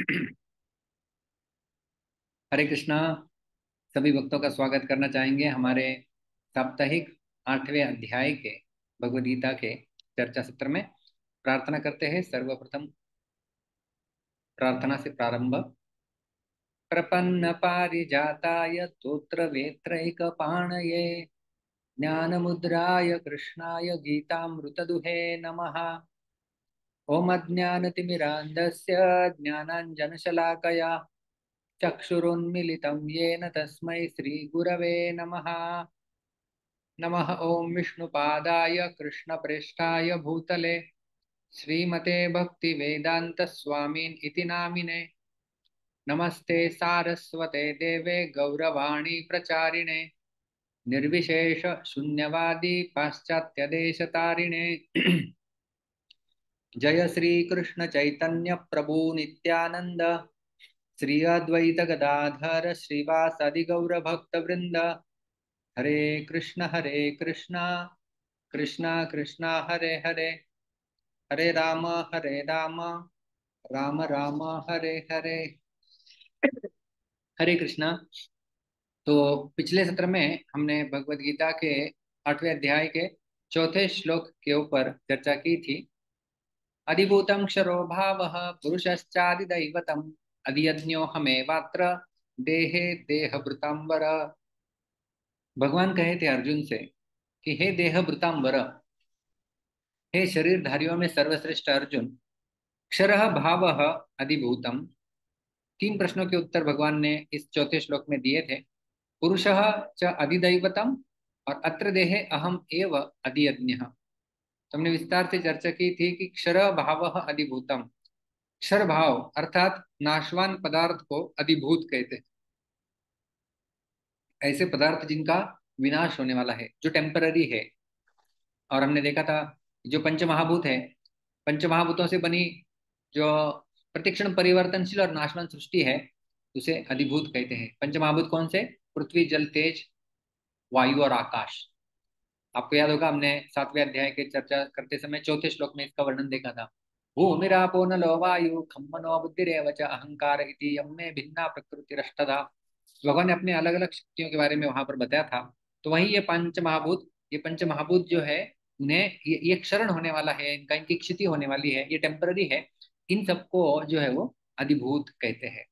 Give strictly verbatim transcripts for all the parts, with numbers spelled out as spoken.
हरे कृष्णा। सभी भक्तों का स्वागत करना चाहेंगे हमारे साप्ताहिक आठवें अध्याय के भगवद गीता के चर्चा सत्र में। प्रार्थना करते हैं सर्वप्रथम प्रार्थना से प्रारंभ। प्रपन्न पारिजाताय तोत्र वेत्रैक पाणये ज्ञान मुद्राय कृष्णाय गीतामृतदुहे नमः। ओम अज्ञानतिमिरान्धस्य ज्ञानाञ्जनशलाकया चक्षुरुन्मिलितं येन तस्मै श्रीगुरवे नमः। नमः ओं विष्णुपादाय कृष्णप्रेष्ठाय भूतले श्रीमते भक्तिवेदान्तस्वामिन् इति नामिने। नमस्ते सारस्वते देवे गौरवाणी प्रचारिणे निर्विशेष शून्यवादी पाश्चात्यदेशतारिणे। जय श्री कृष्ण चैतन्य प्रभु नित्यानंद श्री अद्वैत गदाधर श्रीवासादि गौर भक्त वृंद। हरे कृष्ण हरे कृष्ण कृष्ण कृष्ण हरे हरे हरे राम हरे राम राम राम हरे हरे। हरे कृष्णा। तो पिछले सत्र में हमने भगवत गीता के आठवें अध्याय के चौथे श्लोक के ऊपर चर्चा की थी। अधिभूतं क्षरो भावः पुरुषश्चादिदैवतम् अधियज्ञो हमेवात्र देहे देहभृतांबर। भगवान कहे थे अर्जुन से कि हे देहभृतांबर, हे शरीरधारियों में सर्वश्रेष्ठ अर्जुन, क्षरः भावः अधिभूतम। तीन प्रश्नों के उत्तर भगवान ने इस चौथे श्लोक में दिए थे। पुरुषः च अधिदैवतम और अत्र देहे अहम एव अधियज्ञः। तो हमने विस्तार से चर्चा की थी कि क्षर भावः अधिभूतम, क्षर भाव अर्थात नाशवान पदार्थ को अधिभूत कहते हैं। ऐसे पदार्थ जिनका विनाश होने वाला है, जो टेम्पररी है। और हमने देखा था जो पंचमहाभूत है, पंचमहाभूतों से बनी जो प्रतिक्षण परिवर्तनशील और नाशवान सृष्टि है, उसे अधिभूत कहते हैं। पंचमहाभूत कौन से? पृथ्वी, जल, तेज, वायु और आकाश। आपको याद होगा हमने सातवें अध्याय के चर्चा करते समय चौथे श्लोक में इसका वर्णन देखा था। भूमिरापो नलो वायु खम मनो बुद्धिरेव च अहंकार इति यम्मे भिन्ना प्रकृतिरष्टधा। भगवान ने अपने अलग अलग शक्तियों के बारे में वहां पर बताया था। तो वही ये पंच महाभूत, ये पंच महाभूत जो है, उन्हें ये, ये क्षरण होने वाला है, इनका इनकी क्षति होने वाली है, ये टेम्पररी है। इन सबको जो है वो अधिभूत कहते हैं।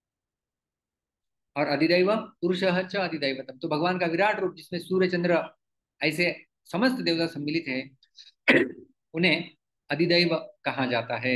और अधिदैव पुरुषः च अधिदैवतम, तो भगवान का विराट रूप जिसमें सूर्य चंद्र ऐसे समस्त देवता सम्मिलित है, उन्हें अधिदैव कहा जाता है।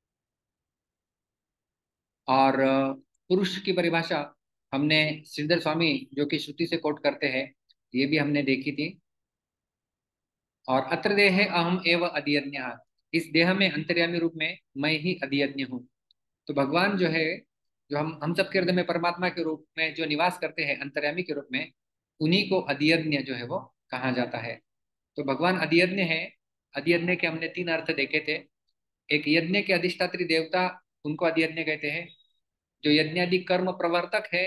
और पुरुष की परिभाषा हमने श्रीधर स्वामी जो कि श्रुति से कोट करते हैं, ये भी हमने देखी थी। और अत्र देहे अहम एव अधियज्ञ, इस देह में अंतर्यामी रूप में मैं ही अधियज्ञ हूँ। तो भगवान जो है, जो हम हम सबके हृदय में परमात्मा के रूप में जो निवास करते हैं अंतर्यामी के रूप में, उन्हीं को अधियज्ञ जो है वो कहा जाता है। तो भगवान अधियज्ञ है। अधियज्ञ के हमने तीन अर्थ देखे थे। एक यज्ञ के अधिष्ठात्री देवता, उनको अधियज्ञ कहते हैं। जो यज्ञादि कर्म प्रवर्तक है,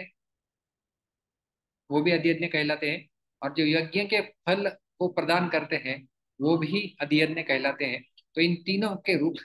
वो भी अधियज्ञ कहलाते हैं। और जो यज्ञ के फल को प्रदान करते हैं, वो भी अधियज्ञ कहलाते हैं। तो इन तीनों के रूप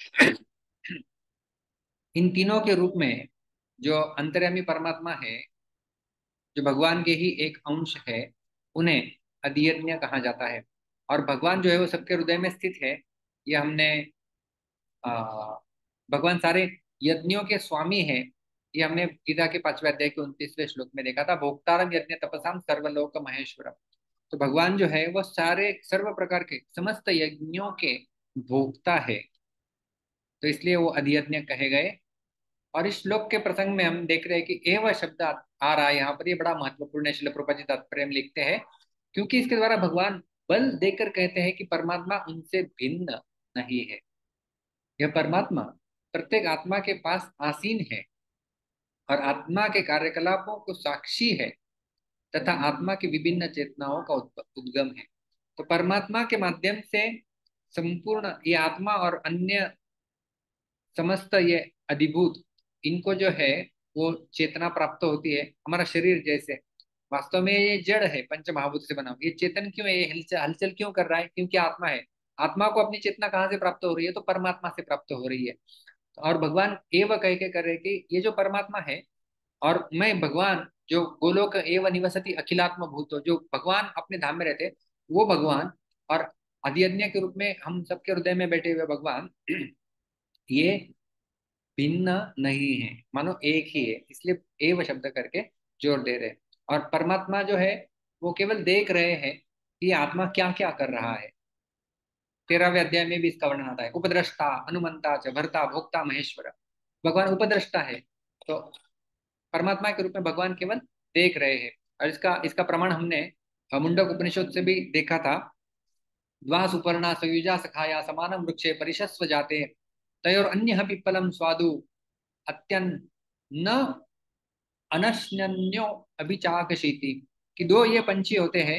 इन तीनों के रूप में जो अंतर्यामी परमात्मा है, जो भगवान के ही एक अंश है, उन्हें अधियज्ञ कहा जाता है। और भगवान जो है वो सबके हृदय में स्थित है। ये हमने आ, भगवान सारे यज्ञों के स्वामी है, ये हमने गीता के पांचवें अध्याय के उनतीसवें श्लोक में देखा था। भोक्तारम यज्ञ तपसाम सर्वलोक महेश्वरम। तो भगवान जो है वो सारे सर्व प्रकार के समस्त यज्ञों के भोक्ता है। तो इसलिए वो अधियज्ञ कहे गए। और इस श्लोक के प्रसंग में हम देख रहे हैं कि एव शब्द आ आ रहा है यहाँ पर। ये बड़ा महत्वपूर्ण है। श्रील प्रभुपाद जी तात्पर्य में लिखते हैं, क्योंकि इसके द्वारा भगवान बल देकर कहते हैं कि परमात्मा उनसे भिन्न नहीं है। यह परमात्मा प्रत्येक आत्मा के पास आसीन है और आत्मा के कार्यकलापों को साक्षी है तथा आत्मा की विभिन्न चेतनाओं का उद्गम है। तो परमात्मा के माध्यम से संपूर्ण ये आत्मा और अन्य समस्त ये अधिभूत, इनको जो है वो चेतना प्राप्त होती है। हमारा शरीर जैसे वास्तव में ये जड़ है, पंच महाभूत से बना हुआ। ये चेतन क्यों है? ये हलचल हलचल क्यों कर रहा है? क्योंकि आत्मा है। आत्मा को अपनी चेतना कहाँ से प्राप्त हो रही है? तो परमात्मा से प्राप्त हो रही है। और भगवान एव कह के कर रहे कि ये जो परमात्मा है और मैं भगवान जो गोलोक एव निवसति अखिलात्म भूतो, जो भगवान अपने धाम में रहते वो भगवान, और अधियज्ञ के रूप में हम सबके हृदय में बैठे हुए भगवान ये भिन्न नहीं है, मानो एक ही है, इसलिए एव शब्द करके जोर दे रहे हैं। और परमात्मा जो है वो केवल देख रहे हैं कि आत्मा क्या क्या कर रहा है। तेरहवें अध्याय में भी इसका वर्णन आता है, उपद्रष्टा अनुमंता च भर्ता भोक्ता महेश्वर। भगवान उपद्रष्टा है, तो परमात्मा के रूप में भगवान केवल देख रहे हैं। और इसका इसका प्रमाण हमने अ, मुंडक उपनिषद से भी देखा था। द्वा सुपर्णा सयुजा सखाया समानम वृक्षे परिशस्व जाते तयोर अन्य पिप्पलम स्वादु अत्यन न अनश्न्यो अभिचाकशीति, कि दो ये पंछी होते हैं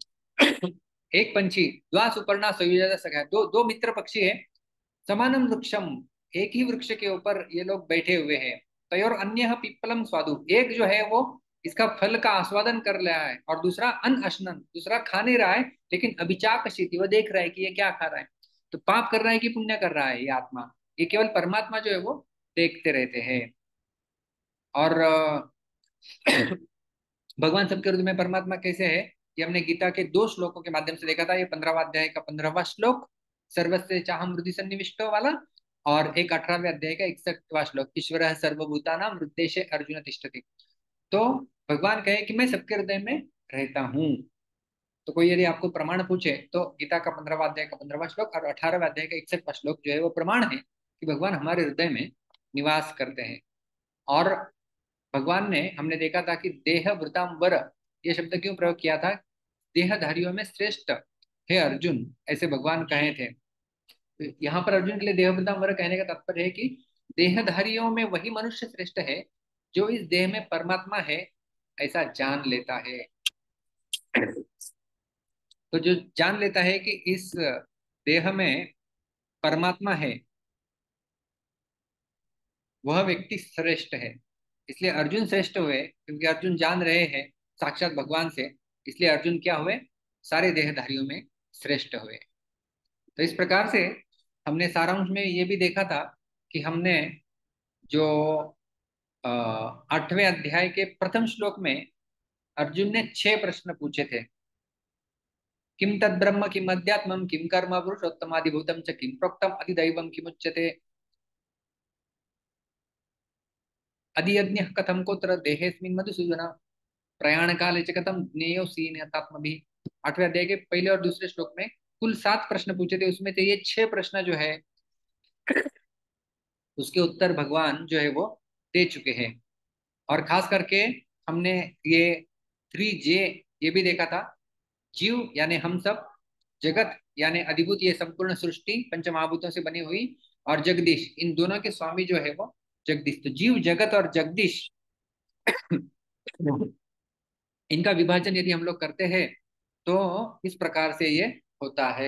एक पंछी द्वा सुपर्णा सयुजा सखाया, दो दो मित्र पक्षी है, समानम वृक्षम, एक ही वृक्ष के ऊपर ये लोग बैठे हुए हैं। तयोर अन्य पिप्पलम स्वादु, एक जो है वो इसका फल का आस्वादन कर रहा है और दूसरा अन अश्नन, दूसरा खा नहीं रहा है, लेकिन अभिचाकशीति, वो देख रहा है कि ये क्या खा रहा है। तो पाप कर रहा है कि पुण्य कर रहा है ये आत्मा, ये केवल परमात्मा जो है वो देखते रहते हैं। और अ, भगवान सबके हृदय में परमात्मा कैसे है, ये हमने गीता के दो श्लोकों के माध्यम से देखा था। ये पंद्रहवा अध्याय का पंद्रहवा श्लोक सर्वस्य चाहम हृदि सन्निविष्टो वाला, और एक अठारहवें अध्याय का इकसठवां श्लोक ईश्वर सर्वभूतानां हृदय अर्जुन तिष्ठति। तो भगवान कहे कि मैं सबके हृदय में रहता हूँ। तो कोई यदि आपको प्रमाण पूछे तो गीता का पंद्रहवा अध्याय का पंद्रहवा श्लोक और अठारहवें अध्याय का इकसठवां श्लोक जो है वो प्रमाण है कि भगवान हमारे हृदय में निवास करते हैं। और भगवान ने, हमने देखा था कि देह वृतांबर ये शब्द क्यों प्रयोग किया था, देहधारियों में श्रेष्ठ हे अर्जुन, ऐसे भगवान कहे थे। तो यहाँ पर अर्जुन के लिए देह वृतांबर कहने का तात्पर्य है कि देहधारियों में वही मनुष्य श्रेष्ठ है जो इस देह में परमात्मा है ऐसा जान लेता है। तो जो जान लेता है कि इस देह में परमात्मा है वह व्यक्ति श्रेष्ठ है। इसलिए अर्जुन श्रेष्ठ हुए क्योंकि अर्जुन जान रहे हैं साक्षात भगवान से, इसलिए अर्जुन क्या हुए, सारे देहधारियों में श्रेष्ठ हुए। तो इस प्रकार से हमने सारांश में ये भी देखा था कि हमने जो अ, आठवें अध्याय के प्रथम श्लोक में अर्जुन ने छह प्रश्न पूछे थे। किम तद ब्रह्म किम अध्यात्मम किम कर्म पुरुषोत्तमादिभूतम च किम प्रोक्तम अधिदैवम किमुच्यते अधियज्ञ कथम कोत्र देहेस्मिन् मधुसूदन प्रयाण काले च कथम ज्ञेयोऽसि निहतात्मभिः। आठवें अध्याय के पहले और दूसरे श्लोक में कुल सात प्रश्न पूछे थे, उसमें से ये छह प्रश्न जो है उसके उत्तर भगवान जो है वो दे चुके हैं। और खास करके हमने ये थ्री जे ये भी देखा था, जीव यानी हम सब, जगत यानी अधिभूत ये संपूर्ण सृष्टि पंचमहाभूतों से बनी हुई, और जगदीश, इन दोनों के स्वामी जो है वो जगदीश। तो जीव जगत और जगदीश इनका विभाजन यदि हम लोग करते हैं तो इस प्रकार से ये होता है।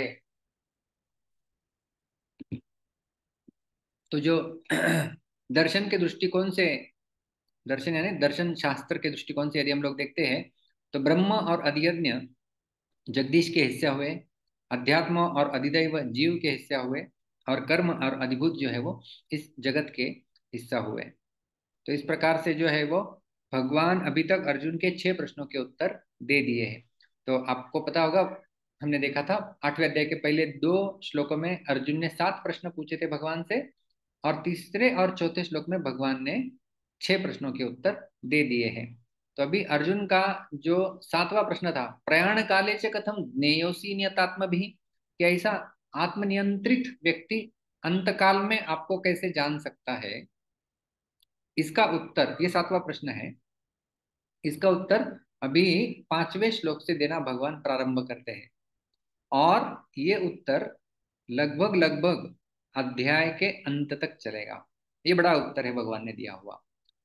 तो जो दर्शन के दृष्टिकोण से, दर्शन यानी दर्शन शास्त्र के दृष्टिकोण से यदि हम लोग देखते हैं तो ब्रह्म और अधियज्ञ जगदीश के हिस्से हुए, अध्यात्म और अधिदैव जीव के हिस्से हुए, और कर्म और अधिभूत जो है वो इस जगत के हिस्सा हुए। तो इस प्रकार से जो है वो भगवान अभी तक अर्जुन के छह प्रश्नों के उत्तर दे दिए हैं। तो आपको पता होगा, हमने देखा था आठवें अध्याय के पहले दो श्लोकों में अर्जुन ने सात प्रश्न पूछे थे भगवान से, और तीसरे और चौथे श्लोक में भगवान ने छह प्रश्नों के उत्तर दे दिए हैं। तो अभी अर्जुन का जो सातवां प्रश्न था, प्रयाण काले च कथम ज्ञेयोऽसि नियतात्मभिः, कि ऐसा आत्मनियंत्रित व्यक्ति अंतकाल में आपको कैसे जान सकता है, इसका उत्तर, ये सातवां प्रश्न है, इसका उत्तर अभी पांचवें श्लोक से देना भगवान प्रारंभ करते हैं। और ये उत्तर लगभग लगभग अध्याय के अंत तक चलेगा। ये बड़ा उत्तर है भगवान ने दिया हुआ।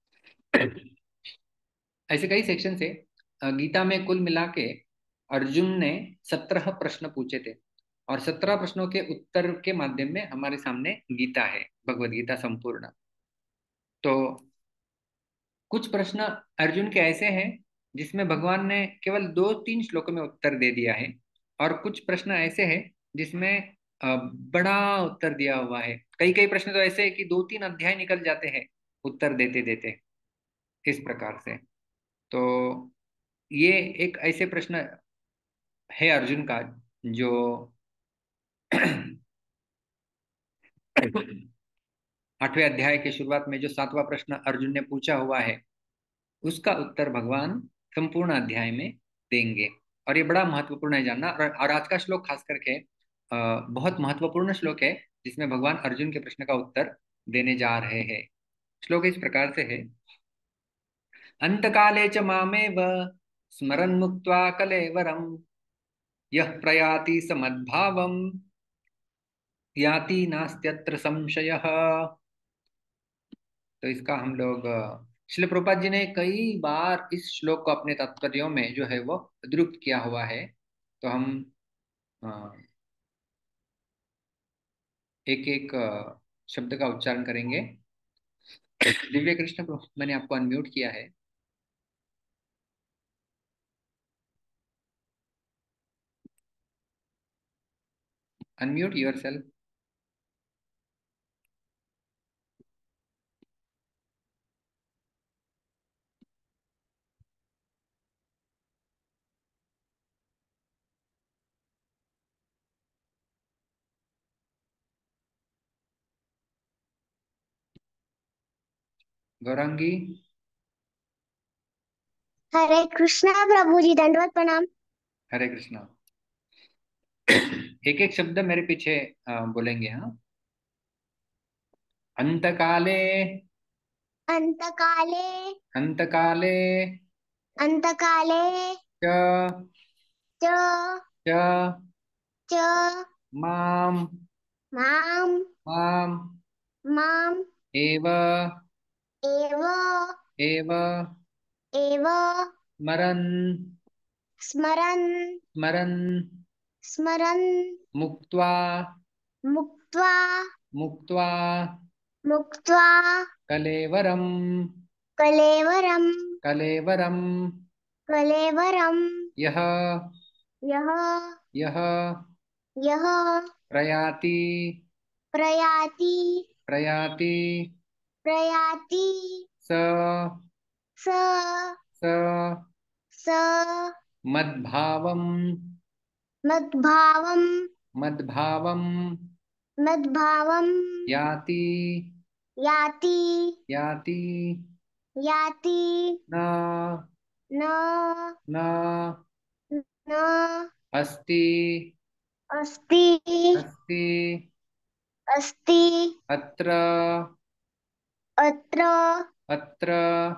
ऐसे कई सेक्शन से गीता में कुल मिला के अर्जुन ने सत्रह प्रश्न पूछे थे, और सत्रह प्रश्नों के उत्तर के माध्यम में हमारे सामने गीता है, भगवत गीता संपूर्ण। तो कुछ प्रश्न अर्जुन के ऐसे हैं जिसमें भगवान ने केवल दो तीन श्लोकों में उत्तर दे दिया है, और कुछ प्रश्न ऐसे हैं जिसमें अ, बड़ा उत्तर दिया हुआ है। कई कई प्रश्न तो ऐसे है कि दो तीन अध्याय निकल जाते हैं उत्तर देते देते, इस प्रकार से। तो ये एक ऐसे प्रश्न है अर्जुन का, जो आठवें अध्याय के शुरुआत में जो सातवां प्रश्न अर्जुन ने पूछा हुआ है, उसका उत्तर भगवान संपूर्ण अध्याय में देंगे। और ये बड़ा महत्वपूर्ण है जानना। और, और आज का श्लोक खास करके अ, बहुत महत्वपूर्ण श्लोक है, जिसमें भगवान अर्जुन के प्रश्न का उत्तर देने जा रहे हैं। श्लोक इस प्रकार से है। अंतकाले च मामेव स्मरन् मुक्त्वा कलेवरं यः प्रयाति समद्भावं याति नास्त्यत्र संशयः। तो इसका हम लोग अ, श्रील प्रभुपाद जी ने कई बार इस श्लोक को अपने तात्पर्यों में जो है वो द्रुप्त किया हुआ है। तो हम अ, एक एक अ, शब्द का उच्चारण करेंगे। दिव्य कृष्ण प्रभु, मैंने आपको अनम्यूट किया है। Unmute yourself. Gaurangi. Hare Krishna प्रभु जी, दंडवत प्रणाम। हरे कृष्णा। एक एक शब्द मेरे पीछे अ, बोलेंगे। हाँ। अंतकाले। अंतकाले। अंतकाले। अंतकाले। च। च। च। च। माम। माम। माम। माम। एव। एव। एव। एव। स्मरन्। स्मरन्। स्मरन्। स्मरन्। मुक्त्वा। मुक्त्वा। मुक्त्वा मुक्त्वा कलेवरं। कलेवरं। कलेवरं। कलेवरं। यः। यः। यः यः प्रयाति। प्रयाति। प्रयाति। प्रयाति। स। स। स स। मद्भावं। मद्भावं। मद्भावं मद्भावं। याति। याति। याति। याति। न। न। न। न। अस्ति। अस्ति। अस्ति। अस्ति। अत्र। अत्र। अत्र।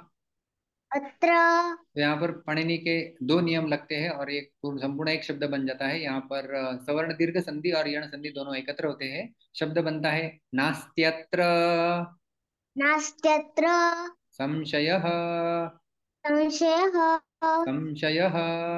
अत्र। तो यहाँ पर पाणिनि के दो नियम लगते हैं और एक पूर्ण संपूर्ण एक शब्द बन जाता है। यहाँ पर अ, सवर्ण दीर्घ संधि और यण संधि दोनों एकत्र होते हैं। शब्द बनता है नास्त्यत्र नास्त्यत्र संशयः। संशयः। संशयः।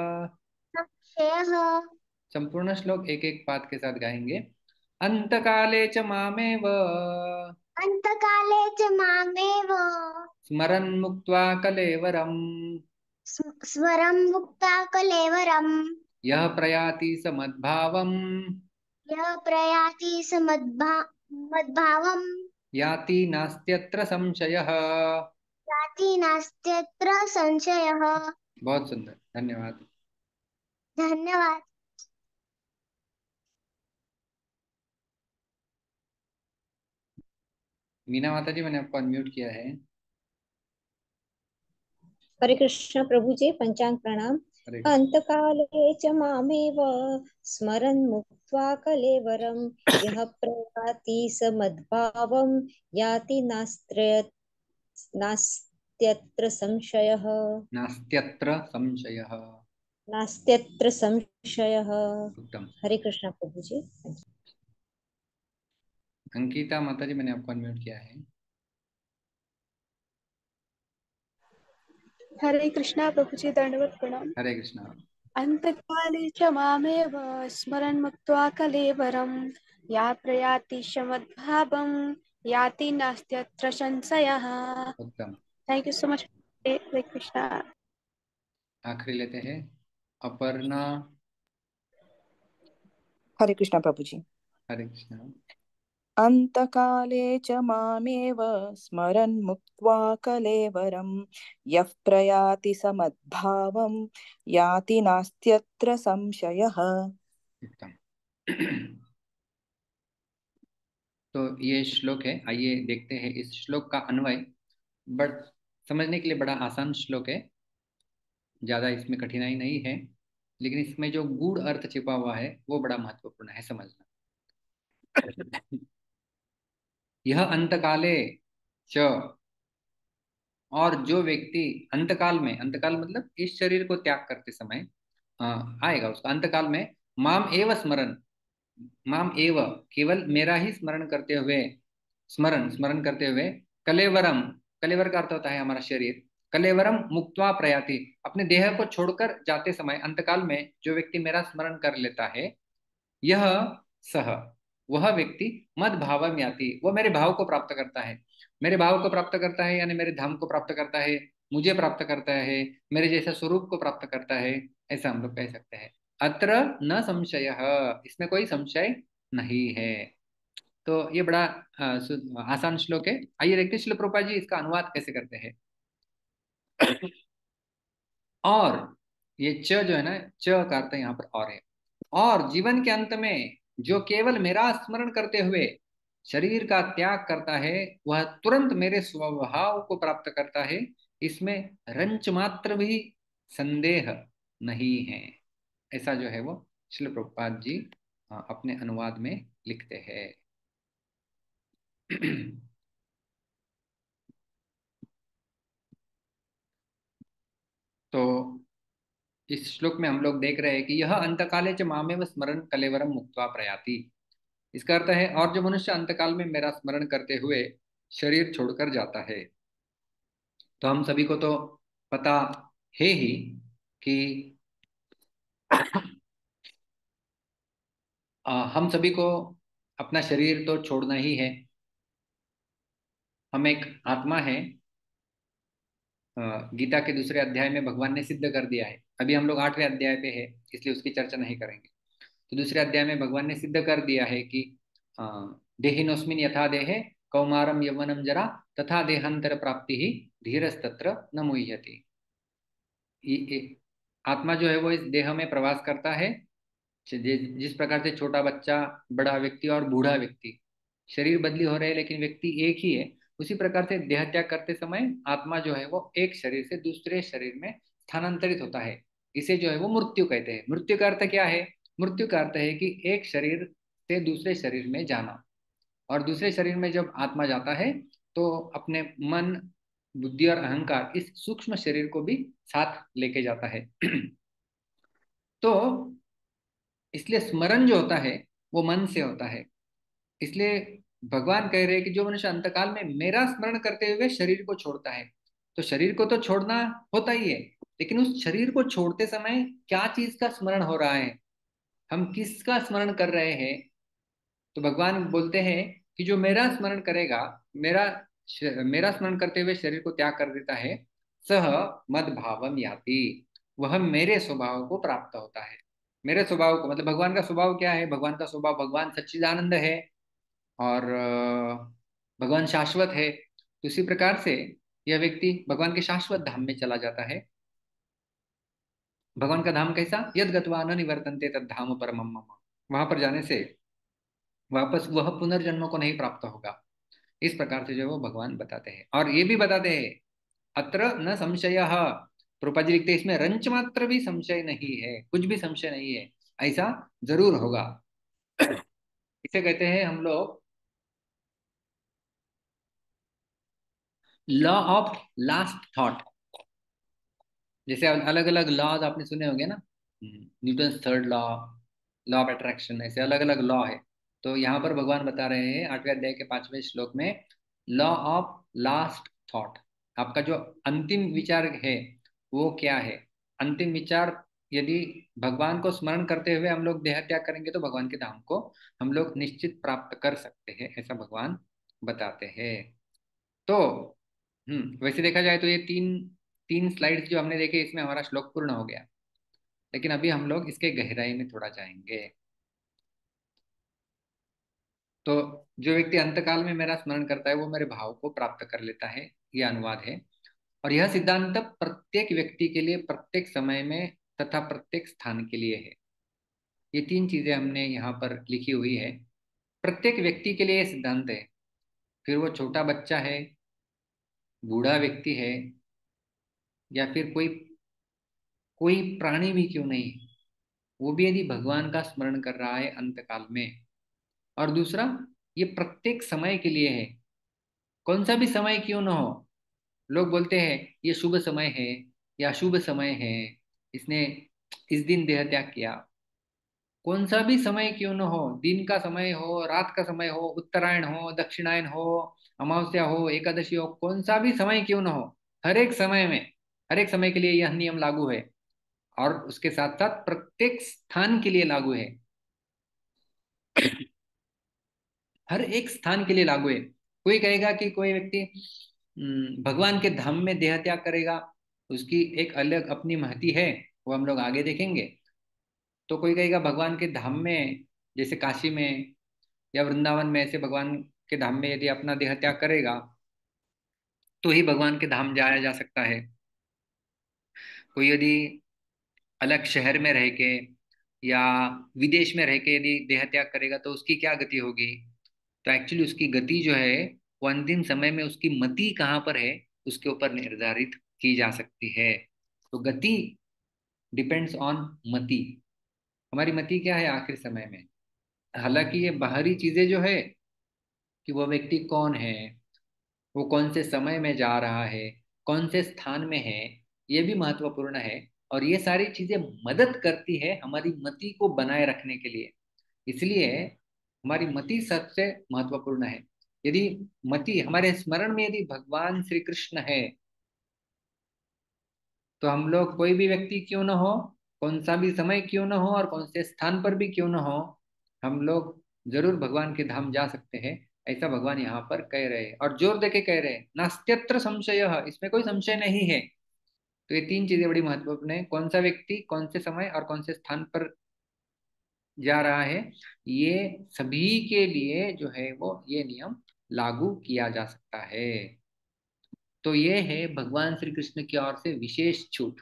संशयः। संपूर्ण श्लोक एक एक पाद के साथ गाएंगे। अंतकाले च मामेव अन्तकाले च मामेव स्मरन् मुक्त्वा कलेवरम् स्म- स्वरं मुक्ता कलेवरम् यः प्रयाति स मद्भावम् यः प्रयाति स मद्भा मद्भावम् याति नास्त्यत्र संशयः। याति नास्त्यत्र संशयः। बहुत सुंदर, धन्यवाद। धन्यवाद। मीना माता जी, मैंने आपको अनम्यूट किया है। हरे कृष्ण प्रभु जी, पंचांग प्रणाम। हरे कृष्ण। अंतकाले च मामेव स्मरन् मुक्त्वा कलेवरं यः प्रयाति स मद्भावं याति नास्त्र नास्त्यत्र संशयः। नास्त्यत्र संशयः। नास्त्यत्र संशयः। उत्तम। हरे कृष्ण प्रभु जी। अंकिता माता जी, मैंने आपको अनम्यूट किया है। हरे कृष्णा प्रभु जी, दंडवत प्रणाम। हरे कृष्णा। अंतकाले च मामेव स्मरन् मुक्त्वा कलेवरं या प्रयाति शमद्भावं याति नास्त्यत्र संशयः। उत्तम। Thank you so much. Hare Krishna. आखिरी लेते हैं, अपर्णा। हरे कृष्णा प्रभु जी। हरे कृष्ण। अंतकाले च मामेव स्मरन् मुक्त्वा कलेवरं यः प्रयाति समद्भावं याति नास्त्यत्र संशयः। उत्तम। तो ये श्लोक है, आइए देखते हैं इस श्लोक का अन्वय। बट समझने के लिए बड़ा आसान श्लोक है, ज्यादा इसमें कठिनाई नहीं है, लेकिन इसमें जो गूढ़ अर्थ छिपा हुआ है वो बड़ा महत्वपूर्ण है समझना। यह अंतकाले च, और जो व्यक्ति अंतकाल में, अंतकाल मतलब इस शरीर को त्याग करते समय आ, आएगा उसका अंतकाल में, माम एव स्मरण, माम एव केवल मेरा ही स्मरण करते हुए, स्मरण स्मरण करते हुए, कलेवरम, कलेवर का अर्थ होता है हमारा शरीर, कलेवरम मुक्त्वा प्रयाति, अपने देह को छोड़कर जाते समय अंतकाल में जो व्यक्ति मेरा स्मरण कर लेता है, यह सह, वह व्यक्ति मद भावम याति, वो मेरे भाव को प्राप्त करता है। मेरे भाव को प्राप्त करता है यानी मेरे धाम को प्राप्त करता है, मुझे प्राप्त करता है, मेरे जैसा स्वरूप को प्राप्त करता है, ऐसा हम लोग कह सकते हैं। अत्र न संशय, इसमें कोई संशय नहीं है। तो ये बड़ा आ, सु- आसान श्लोक है। आइए देखते हैं श्रील प्रभुपाद जी इसका अनुवाद कैसे करते हैं। और ये च जो है ना, च का अर्थ यहाँ पर और है। और जीवन के अंत में जो केवल मेरा स्मरण करते हुए शरीर का त्याग करता है, वह तुरंत मेरे स्वभाव को प्राप्त करता है, इसमें रंच मात्र भी संदेह नहीं है। ऐसा जो है वो श्रील प्रभुपाद जी अ, अपने अनुवाद में लिखते हैं। तो इस श्लोक में हम लोग देख रहे हैं कि यह अंतकाले च मामेव स्मरण कलेवरम मुक्त्वा प्रयाति, इसका अर्थ है और जो मनुष्य अंतकाल में मेरा स्मरण करते हुए शरीर छोड़कर जाता है। तो हम सभी को तो पता है ही कि आ, हम सभी को अपना शरीर तो छोड़ना ही है। हम एक आत्मा है, आ, गीता के दूसरे अध्याय में भगवान ने सिद्ध कर दिया है। अभी हम लोग आठवें अध्याय पे है, इसलिए उसकी चर्चा नहीं करेंगे। तो दूसरे अध्याय में भगवान ने सिद्ध कर दिया है कि देहिनोस्मिन यथा देहे कौमारम यौवनम जरा तथा देहांतर प्राप्ति ही धीरस्तत्र न मुह्यति। ये- ये- आत्मा जो है वो इस देह में प्रवास करता है। जि- जिस प्रकार से छोटा बच्चा, बड़ा व्यक्ति और बूढ़ा व्यक्ति, शरीर बदली हो रहे हैं लेकिन व्यक्ति एक ही है, उसी प्रकार से देह त्याग करते समय आत्मा जो है वो एक शरीर से दूसरे शरीर में स्थानांतरित होता है। इसे जो है वो मृत्यु कहते हैं। मृत्यु का अर्थ क्या है? मृत्यु का अर्थ है कि एक शरीर से दूसरे शरीर में जाना। और दूसरे शरीर में जब आत्मा जाता है तो अपने मन, बुद्धि और अहंकार, इस सूक्ष्म शरीर को भी साथ लेके जाता है। तो इसलिए स्मरण जो होता है वो मन से होता है। इसलिए भगवान कह रहे हैं कि जो मनुष्य अंतकाल में मेरा स्मरण करते हुए शरीर को छोड़ता है, तो शरीर को तो छोड़ना होता ही है, लेकिन उस शरीर को छोड़ते समय क्या चीज का स्मरण हो रहा है, हम किसका स्मरण कर रहे हैं? तो भगवान बोलते हैं कि जो मेरा स्मरण करेगा, मेरा मेरा स्मरण करते हुए शरीर को त्याग कर देता है, सह मद भावम याति, वह मेरे स्वभाव को प्राप्त होता है। मेरे स्वभाव को मतलब भगवान का स्वभाव क्या है? भगवान का स्वभाव, भगवान सच्चिदानंद है और अ, भगवान शाश्वत है। तो इसी प्रकार से यह व्यक्ति भगवान के शाश्वत धाम में चला जाता है। भगवान का धाम कैसा? यद गत्वा न निवर्तन्ते तद धाम परमम मम, वहां पर जाने से वापस वह पुनर्जन्म को नहीं प्राप्त होगा। इस प्रकार से जो वो भगवान बताते हैं। और ये भी बताते हैं अत्र न संशय, प्रभुपाद जी लिखते हैं इसमें रंच मात्र भी संशय नहीं है, कुछ भी संशय नहीं है, ऐसा जरूर होगा। इसे कहते हैं हम लोग लॉ ऑफ लास्ट थॉट। जैसे अलग अलग लॉज आपने सुने होंगे ना, Newton third law, law of attraction, ऐसे अलग अलग लॉ है। तो यहाँ पर भगवान बता रहे हैं आठवें अध्याय के पांचवें श्लोक में, लॉ ऑफ लास्ट थॉट, आपका जो अंतिम विचार है वो क्या है? अंतिम विचार, यदि भगवान को स्मरण करते हुए हम लोग देह त्याग करेंगे तो भगवान के धाम को हम लोग निश्चित प्राप्त कर सकते हैं, ऐसा भगवान बताते हैं। तो हम्म वैसे देखा जाए तो ये तीन तीन स्लाइड्स जो हमने देखे इसमें हमारा श्लोक पूर्ण हो गया। लेकिन अभी हम लोग इसके गहराई में थोड़ा जाएंगे। तो जो व्यक्ति अंतकाल में मेरा स्मरण करता है वो मेरे भाव को प्राप्त कर लेता है, ये अनुवाद है। और यह सिद्धांत प्रत्येक व्यक्ति के लिए, प्रत्येक समय में तथा प्रत्येक स्थान के लिए है। ये तीन चीजें हमने यहाँ पर लिखी हुई है। प्रत्येक व्यक्ति के लिए ये सिद्धांत है, फिर वो छोटा बच्चा है, बूढ़ा व्यक्ति है, या फिर कोई कोई प्राणी भी क्यों नहीं, वो भी यदि भगवान का स्मरण कर रहा है अंतकाल में। और दूसरा, ये प्रत्येक समय के लिए है, कौन सा भी समय क्यों ना हो। लोग बोलते हैं ये शुभ समय है या अशुभ समय है, इसने इस दिन देह त्याग किया। कौन सा भी समय क्यों न हो, दिन का समय हो, रात का समय हो, उत्तरायण हो, दक्षिणायन हो, अमावस्या हो, एकादशी हो, कौन सा भी समय क्यों न हो, हर एक समय में, हर एक समय के लिए यह नियम लागू है। और उसके साथ साथ प्रत्येक स्थान के लिए लागू है, हर एक स्थान के लिए लागू है। कोई कहेगा कि कोई व्यक्ति हम्म, भगवान के धाम में देह त्याग करेगा, उसकी एक अलग अपनी महती है, वो हम लोग आगे देखेंगे। तो कोई कहेगा भगवान के धाम में, जैसे काशी में या वृंदावन में, ऐसे भगवान के धाम में यदि अपना देह त्याग करेगा तो ही भगवान के धाम जाया जा सकता है। कोई यदि अलग शहर में रह के या विदेश में रह के यदि देह त्याग करेगा तो उसकी क्या गति होगी। तो एक्चुअली उसकी गति जो है वो अंतिम समय में उसकी मति कहाँ पर है उसके ऊपर निर्धारित की जा सकती है। तो गति डिपेंड्स ऑन मति, हमारी मति क्या है आखिर समय में। हालांकि ये बाहरी चीजें जो है कि वो व्यक्ति कौन है, वो कौन से समय में जा रहा है, कौन से स्थान में है, ये भी महत्वपूर्ण है। और ये सारी चीजें मदद करती है हमारी मति को बनाए रखने के लिए, इसलिए हमारी मति सबसे महत्वपूर्ण है। यदि मति हमारे स्मरण में यदि भगवान श्री कृष्ण है तो हम लोग कोई भी व्यक्ति क्यों ना हो, कौन सा भी समय क्यों ना हो और कौन से स्थान पर भी क्यों ना हो, हम लोग जरूर भगवान के धाम जा सकते हैं। ऐसा भगवान यहाँ पर कह रहे हैं और जोर देके कह रहे हैं, नास्त्यत्र संशय, इसमें कोई संशय नहीं है। तो ये तीन चीजें बड़ी महत्वपूर्ण है, कौन सा व्यक्ति कौन से समय और कौन से स्थान पर जा रहा है, ये सभी के लिए जो है वो ये नियम लागू किया जा सकता है। तो ये है भगवान श्री कृष्ण की ओर से विशेष छूट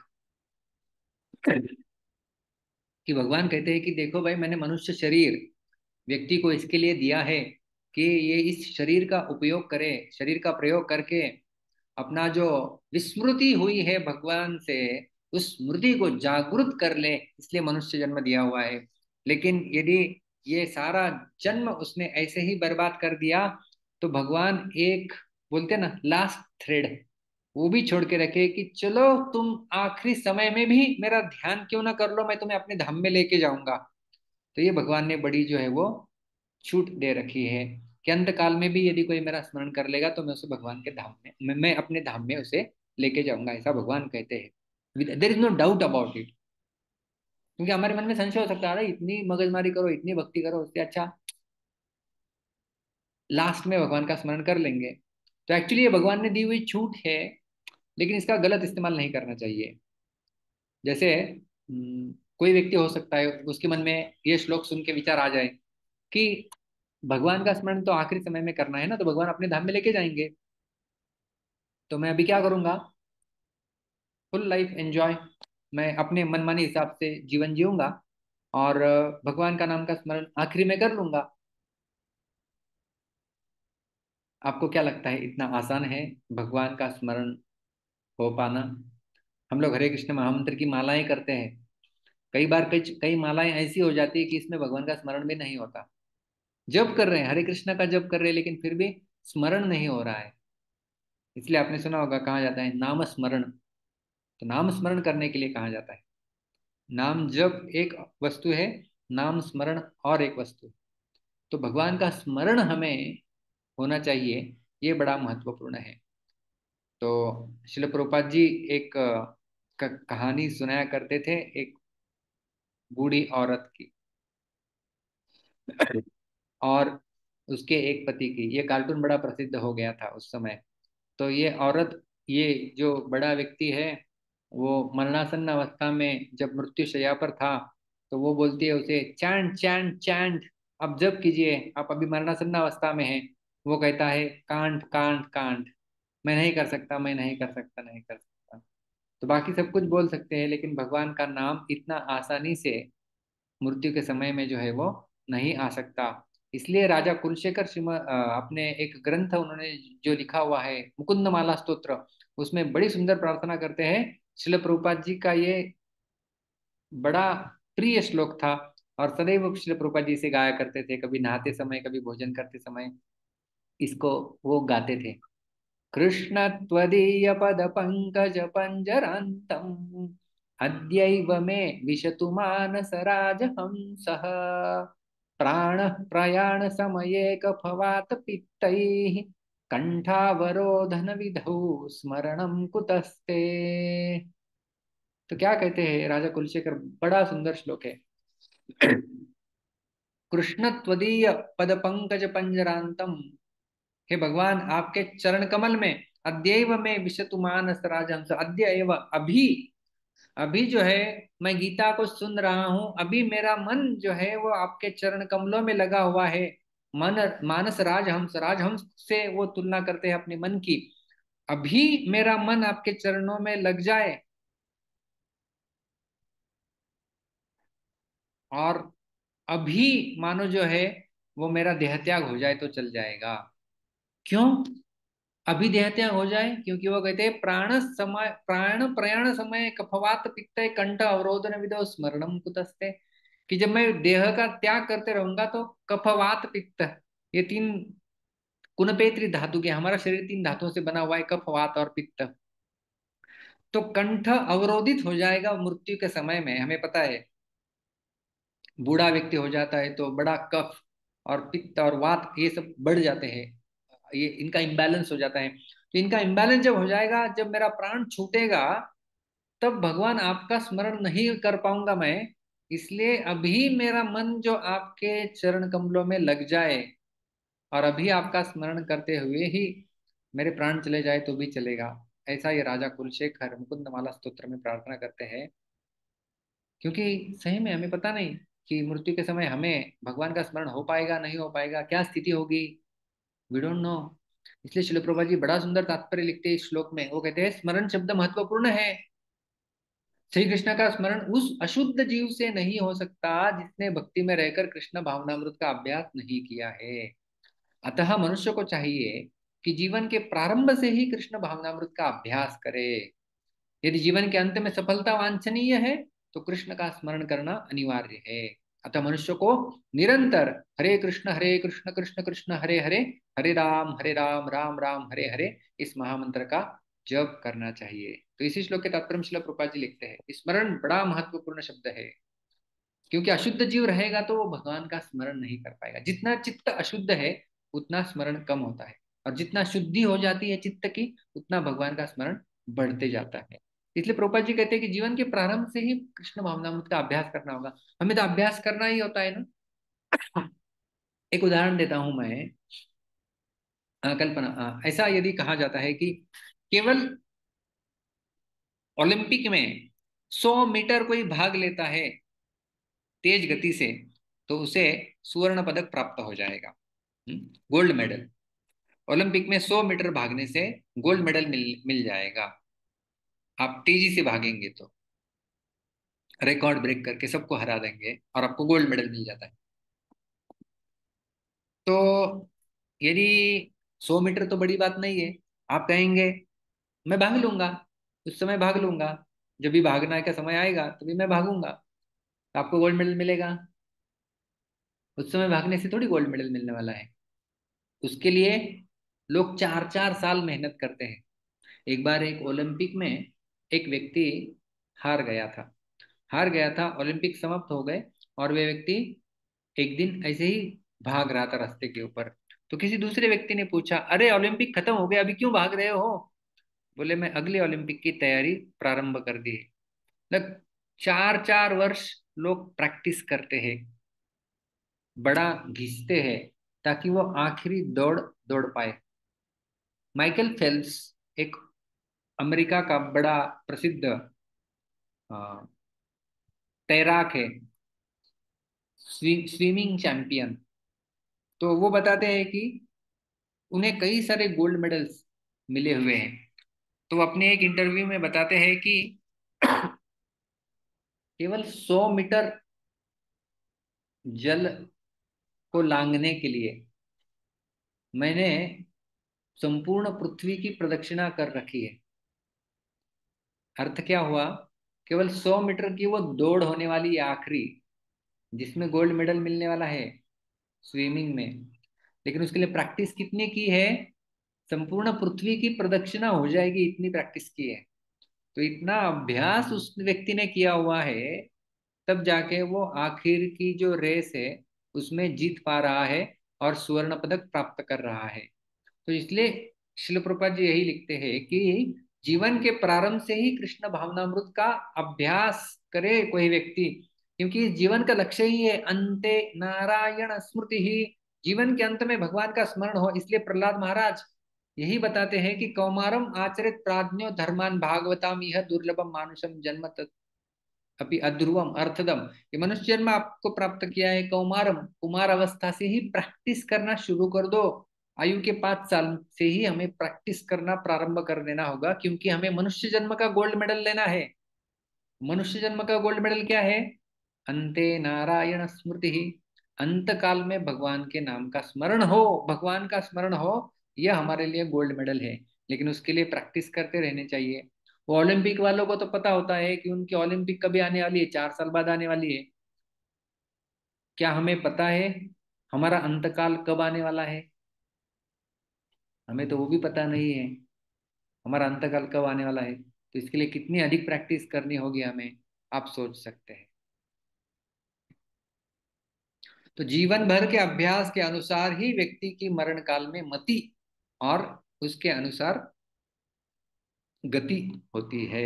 कि भगवान कहते हैं कि देखो भाई, मैंने मनुष्य शरीर व्यक्ति को इसके लिए दिया है कि ये इस शरीर का उपयोग करे, शरीर का प्रयोग करके अपना जो विस्मृति हुई है भगवान से उस स्मृति को जागृत कर ले, इसलिए मनुष्य जन्म दिया हुआ है। लेकिन यदि ये सारा जन्म उसने ऐसे ही बर्बाद कर दिया तो भगवान एक बोलते ना लास्ट थ्रेड वो भी छोड़ के रखे कि चलो तुम आखिरी समय में भी मेरा ध्यान क्यों ना कर लो, मैं तुम्हें अपने धाम में लेके जाऊंगा। तो ये भगवान ने बड़ी जो है वो छूट दे रखी है कि अंत काल में भी यदि कोई मेरा स्मरण कर लेगा तो मैं उसे भगवान के धाम में मैं, मैं अपने धाम में उसे लेके जाऊंगा, ऐसा भगवान कहते हैं। There is no doubt about it. क्योंकि हमारे मन में संशय हो सकता है, अरे इतनी मगजमारी करो, इतनी भक्ति करो, उससे अच्छा लास्ट में भगवान का स्मरण कर लेंगे। तो एक्चुअली ये भगवान ने दी हुई छूट है, लेकिन इसका गलत इस्तेमाल नहीं करना चाहिए। जैसे हम्म, कोई व्यक्ति हो सकता है उसके मन में ये श्लोक सुन के विचार आ जाए कि भगवान का स्मरण तो आखिरी समय में करना है ना, तो भगवान अपने धाम में लेके जाएंगे, तो मैं अभी क्या करूंगा, फुल लाइफ एंजॉय, मैं अपने मनमाने हिसाब से जीवन जीऊंगा और अ, भगवान का नाम का स्मरण आखिरी में कर लूंगा। आपको क्या लगता है इतना आसान है भगवान का स्मरण हो पाना? हम लोग हरे कृष्ण महामंत्र की मालाएं करते हैं, कई बार कई कई मालाएं ऐसी हो जाती है कि इसमें भगवान का स्मरण भी नहीं होता। जप कर रहे हैं, हरे कृष्ण का जप कर रहे हैं, लेकिन फिर भी स्मरण नहीं हो रहा है। इसलिए आपने सुना होगा कहा जाता है नाम स्मरण। तो नाम स्मरण करने के लिए कहा जाता है। नाम जप एक वस्तु है, नाम स्मरण और एक वस्तु। तो भगवान का स्मरण हमें होना चाहिए, ये बड़ा महत्वपूर्ण है। तो शिल प्रभुपाद जी एक अ, क- कहानी सुनाया करते थे, एक बूढ़ी औरत की और उसके एक पति की। ये कार्टून बड़ा प्रसिद्ध हो गया था उस समय। तो ये औरत, ये जो बड़ा व्यक्ति है, वो मरणासन्न अवस्था में जब मृत्यु शैया पर था तो वो बोलती है उसे, चैंट चैंट चैंट, अब जब कीजिए, आप अभी मरणासन्न अवस्था में हैं, वो कहता है कांट कांट कांट, मैं नहीं कर सकता, मैं नहीं कर सकता, नहीं कर सकता। तो बाकी सब कुछ बोल सकते हैं, लेकिन भगवान का नाम इतना आसानी से मृत्यु के समय में जो है वो नहीं आ सकता। इसलिए राजा कुलशेखर श्रीम अ, अपने एक ग्रंथ उन्होंने जो लिखा हुआ है मुकुंद माला स्तोत्र, उसमें बड़ी सुंदर प्रार्थना करते हैं। श्रील प्रभुपाद जी का ये बड़ा प्रिय श्लोक था, और सदैव श्रील प्रभुपाद जी से गाया करते थे, कभी नहाते समय, कभी भोजन करते समय इसको वो गाते थे। कृष्ण त्वदीय पद पंकज पंजरान्तम् अद्यैव मे विशतु मानस राजहंसः प्राण प्रयाण समये कफवात पित्तैः कंठावरोधन विधौ स्मरणं कुतस्ते। तो क्या कहते हैं राजा कुलशेखर, बड़ा सुंदर श्लोक है। कृष्ण त्वदीय पद पंकज पंजरांतम, हे भगवान आपके चरण कमल में, अद्यैव में विशतु मानस राजहंस, अद्य एव अभी, अभी जो है मैं गीता को सुन रहा हूं, अभी मेरा मन जो है वो आपके चरण कमलों में लगा हुआ है। मन मानस राजहंस, राजहंस से वो तुलना करते हैं अपने मन की। अभी मेरा मन आपके चरणों में लग जाए और अभी मानो जो है वो मेरा देह त्याग हो जाए तो चल जाएगा। क्यों अभी देह त्याग हो जाए? क्योंकि वो कहते हैं प्राण समय प्राण प्रयाण समय कफवात पित्त कंठ अवरोधन विदो स्मरणम कुतस्ते, कि जब मैं देह का त्याग करते रहूंगा तो कफवात पित्त, ये तीन कुनपेत्री धातु के, हमारा शरीर तीन धातुओं से बना हुआ है, कफ वात और पित्त, तो कंठ अवरोधित हो जाएगा मृत्यु के समय में। हमें पता है बूढ़ा व्यक्ति हो जाता है तो बड़ा कफ और पित्त और वात ये सब बढ़ जाते हैं, ये इनका इम्बैलेंस हो जाता है। तो इनका इम्बैलेंस जब हो जाएगा, जब मेरा प्राण छूटेगा, तब भगवान आपका स्मरण नहीं कर पाऊंगा मैं। इसलिए अभी मेरा मन जो आपके चरण कमलों में लग जाए, और अभी आपका स्मरण करते हुए ही मेरे प्राण चले जाए तो भी चलेगा। ऐसा ये राजा कुलशेखर मुकुंदमाला स्तोत्र में प्रार्थना करते हैं। क्योंकि सही में हमें पता नहीं कि मृत्यु के समय हमें भगवान का स्मरण हो पाएगा नहीं हो पाएगा, क्या स्थिति होगी, वी डोंट नो। इसलिए श्रील प्रभुपाद जी बड़ा सुंदर तात्पर्य लिखते हैं इस श्लोक में। वो कहते हैं स्मरण शब्द महत्वपूर्ण है। श्री कृष्ण का स्मरण उस अशुद्ध जीव से नहीं हो सकता जिसने भक्ति में रहकर कृष्ण भावनामृत का अभ्यास नहीं किया है। अतः मनुष्य को चाहिए कि जीवन के प्रारंभ से ही कृष्ण भावनामृत का अभ्यास करे। यदि जीवन के अंत में सफलता वांछनीय है तो कृष्ण का स्मरण करना अनिवार्य है। अतः मनुष्य को निरंतर हरे कृष्ण हरे कृष्ण कृष्ण कृष्ण हरे हरे, हरे राम हरे राम राम राम हरे हरे, इस महामंत्र का जप करना चाहिए। तो इसी श्लोक के तात्पर्य में श्रील प्रभुपाद जी लिखते हैं स्मरण बड़ा महत्वपूर्ण शब्द है, क्योंकि अशुद्ध जीव रहेगा तो वो भगवान का स्मरण नहीं कर पाएगा। जितना चित्त अशुद्ध है उतना स्मरण कम होता है, और जितना शुद्धि हो जाती है चित्त की, उतना भगवान का स्मरण बढ़ते जाता है। इसलिए प्रभुपाद जी कहते हैं कि जीवन के प्रारंभ से ही कृष्ण भावनामृत का अभ्यास करना होगा। हमें तो अभ्यास करना ही होता है ना। एक उदाहरण देता हूं मैं। अ, कल्पना, अ, ऐसा यदि कहा जाता है कि केवल ओलंपिक में सौ मीटर कोई भाग लेता है तेज गति से, तो उसे स्वर्ण पदक प्राप्त हो जाएगा, गोल्ड मेडल। ओलंपिक में सौ मीटर भागने से गोल्ड मेडल मिल मिल जाएगा। आप तेजी से भागेंगे तो रिकॉर्ड ब्रेक करके सबको हरा देंगे और आपको गोल्ड मेडल मिल जाता है। तो यदि सौ मीटर तो बड़ी बात नहीं है, आप कहेंगे मैं भाग लूंगा, उस समय भाग लूंगा, जब भी भागना का समय आएगा तभी मैं भागूंगा, तो आपको गोल्ड मेडल मिलेगा। उस समय भागने से थोड़ी गोल्ड मेडल मिलने वाला है। उसके लिए लोग चार चार साल मेहनत करते हैं। एक बार एक ओलंपिक में एक व्यक्ति हार गया था, हार गया था ओलंपिक समाप्त हो गए, और वे व्यक्ति एक दिन ऐसे ही भाग रहा था रास्ते के ऊपर। तो किसी दूसरे व्यक्ति ने पूछा, अरे ओलंपिक खत्म हो गया, अभी क्यों भाग रहे हो? बोले मैं अगले ओलंपिक की तैयारी प्रारंभ कर दी है। मतलब चार चार वर्ष लोग प्रैक्टिस करते हैं, बड़ा घिसते हैं, ताकि वो आखिरी दौड़ दौड़ पाए। माइकल फेल्प्स एक अमेरिका का बड़ा प्रसिद्ध अ, तैराक है, स्वी, स्विमिंग चैंपियन। तो वो बताते हैं कि उन्हें कई सारे गोल्ड मेडल्स मिले हुए हैं। तो वो अपने एक इंटरव्यू में बताते हैं कि केवल सौ मीटर जल को लांघने के लिए मैंने संपूर्ण पृथ्वी की प्रदक्षिणा कर रखी है। अर्थ क्या हुआ? केवल सौ मीटर की वो दौड़ होने वाली आखिरी, जिसमें गोल्ड मेडल मिलने वाला है स्विमिंग में, लेकिन उसके लिए प्रैक्टिस कितनी की है? संपूर्ण पृथ्वी की प्रदक्षिणा हो जाएगी, इतनी प्रैक्टिस की है। तो इतना अभ्यास उस व्यक्ति ने किया हुआ है, तब जाके वो आखिर की जो रेस है उसमें जीत पा रहा है और स्वर्ण पदक प्राप्त कर रहा है। तो इसलिए शिल प्रभुपाद जी यही लिखते हैं कि जीवन के प्रारंभ से ही कृष्ण भावनामृत का अभ्यास करे कोई व्यक्ति, क्योंकि जीवन का लक्ष्य ही है अंते नारायण स्मृति ही, जीवन के अंत में भगवान का स्मरण हो। इसलिए प्रहलाद महाराज यही बताते हैं कि कौमारम आचरित प्राज्ञो धर्मान भागवताम यह दुर्लभम मानुषम जन्म अभी अध्रुवम अर्थदम। ये मनुष्य जन्म आपको प्राप्त किया है कौमारम, कुमार अवस्था से ही प्रैक्टिस करना शुरू कर दो। आयु के पांच साल से ही हमें प्रैक्टिस करना प्रारंभ कर देना होगा, क्योंकि हमें मनुष्य जन्म का गोल्ड मेडल लेना है। मनुष्य जन्म का गोल्ड मेडल क्या है? अंते नारायण स्मृति ही, अंत काल में भगवान के नाम का स्मरण हो, भगवान का स्मरण हो, यह हमारे लिए गोल्ड मेडल है। लेकिन उसके लिए प्रैक्टिस करते रहने चाहिए। वो ओलंपिक वालों को तो पता होता है कि उनकी ओलंपिक कभी आने वाली है, चार साल बाद आने वाली है। क्या हमें पता है हमारा अंतकाल कब आने वाला है? हमें तो वो भी पता नहीं है हमारा अंतकाल कब आने वाला है। तो इसके लिए कितनी अधिक प्रैक्टिस करनी होगी हमें, आप सोच सकते हैं। तो जीवन भर के अभ्यास के अनुसार ही व्यक्ति की मरण काल में मति और उसके अनुसार गति होती है।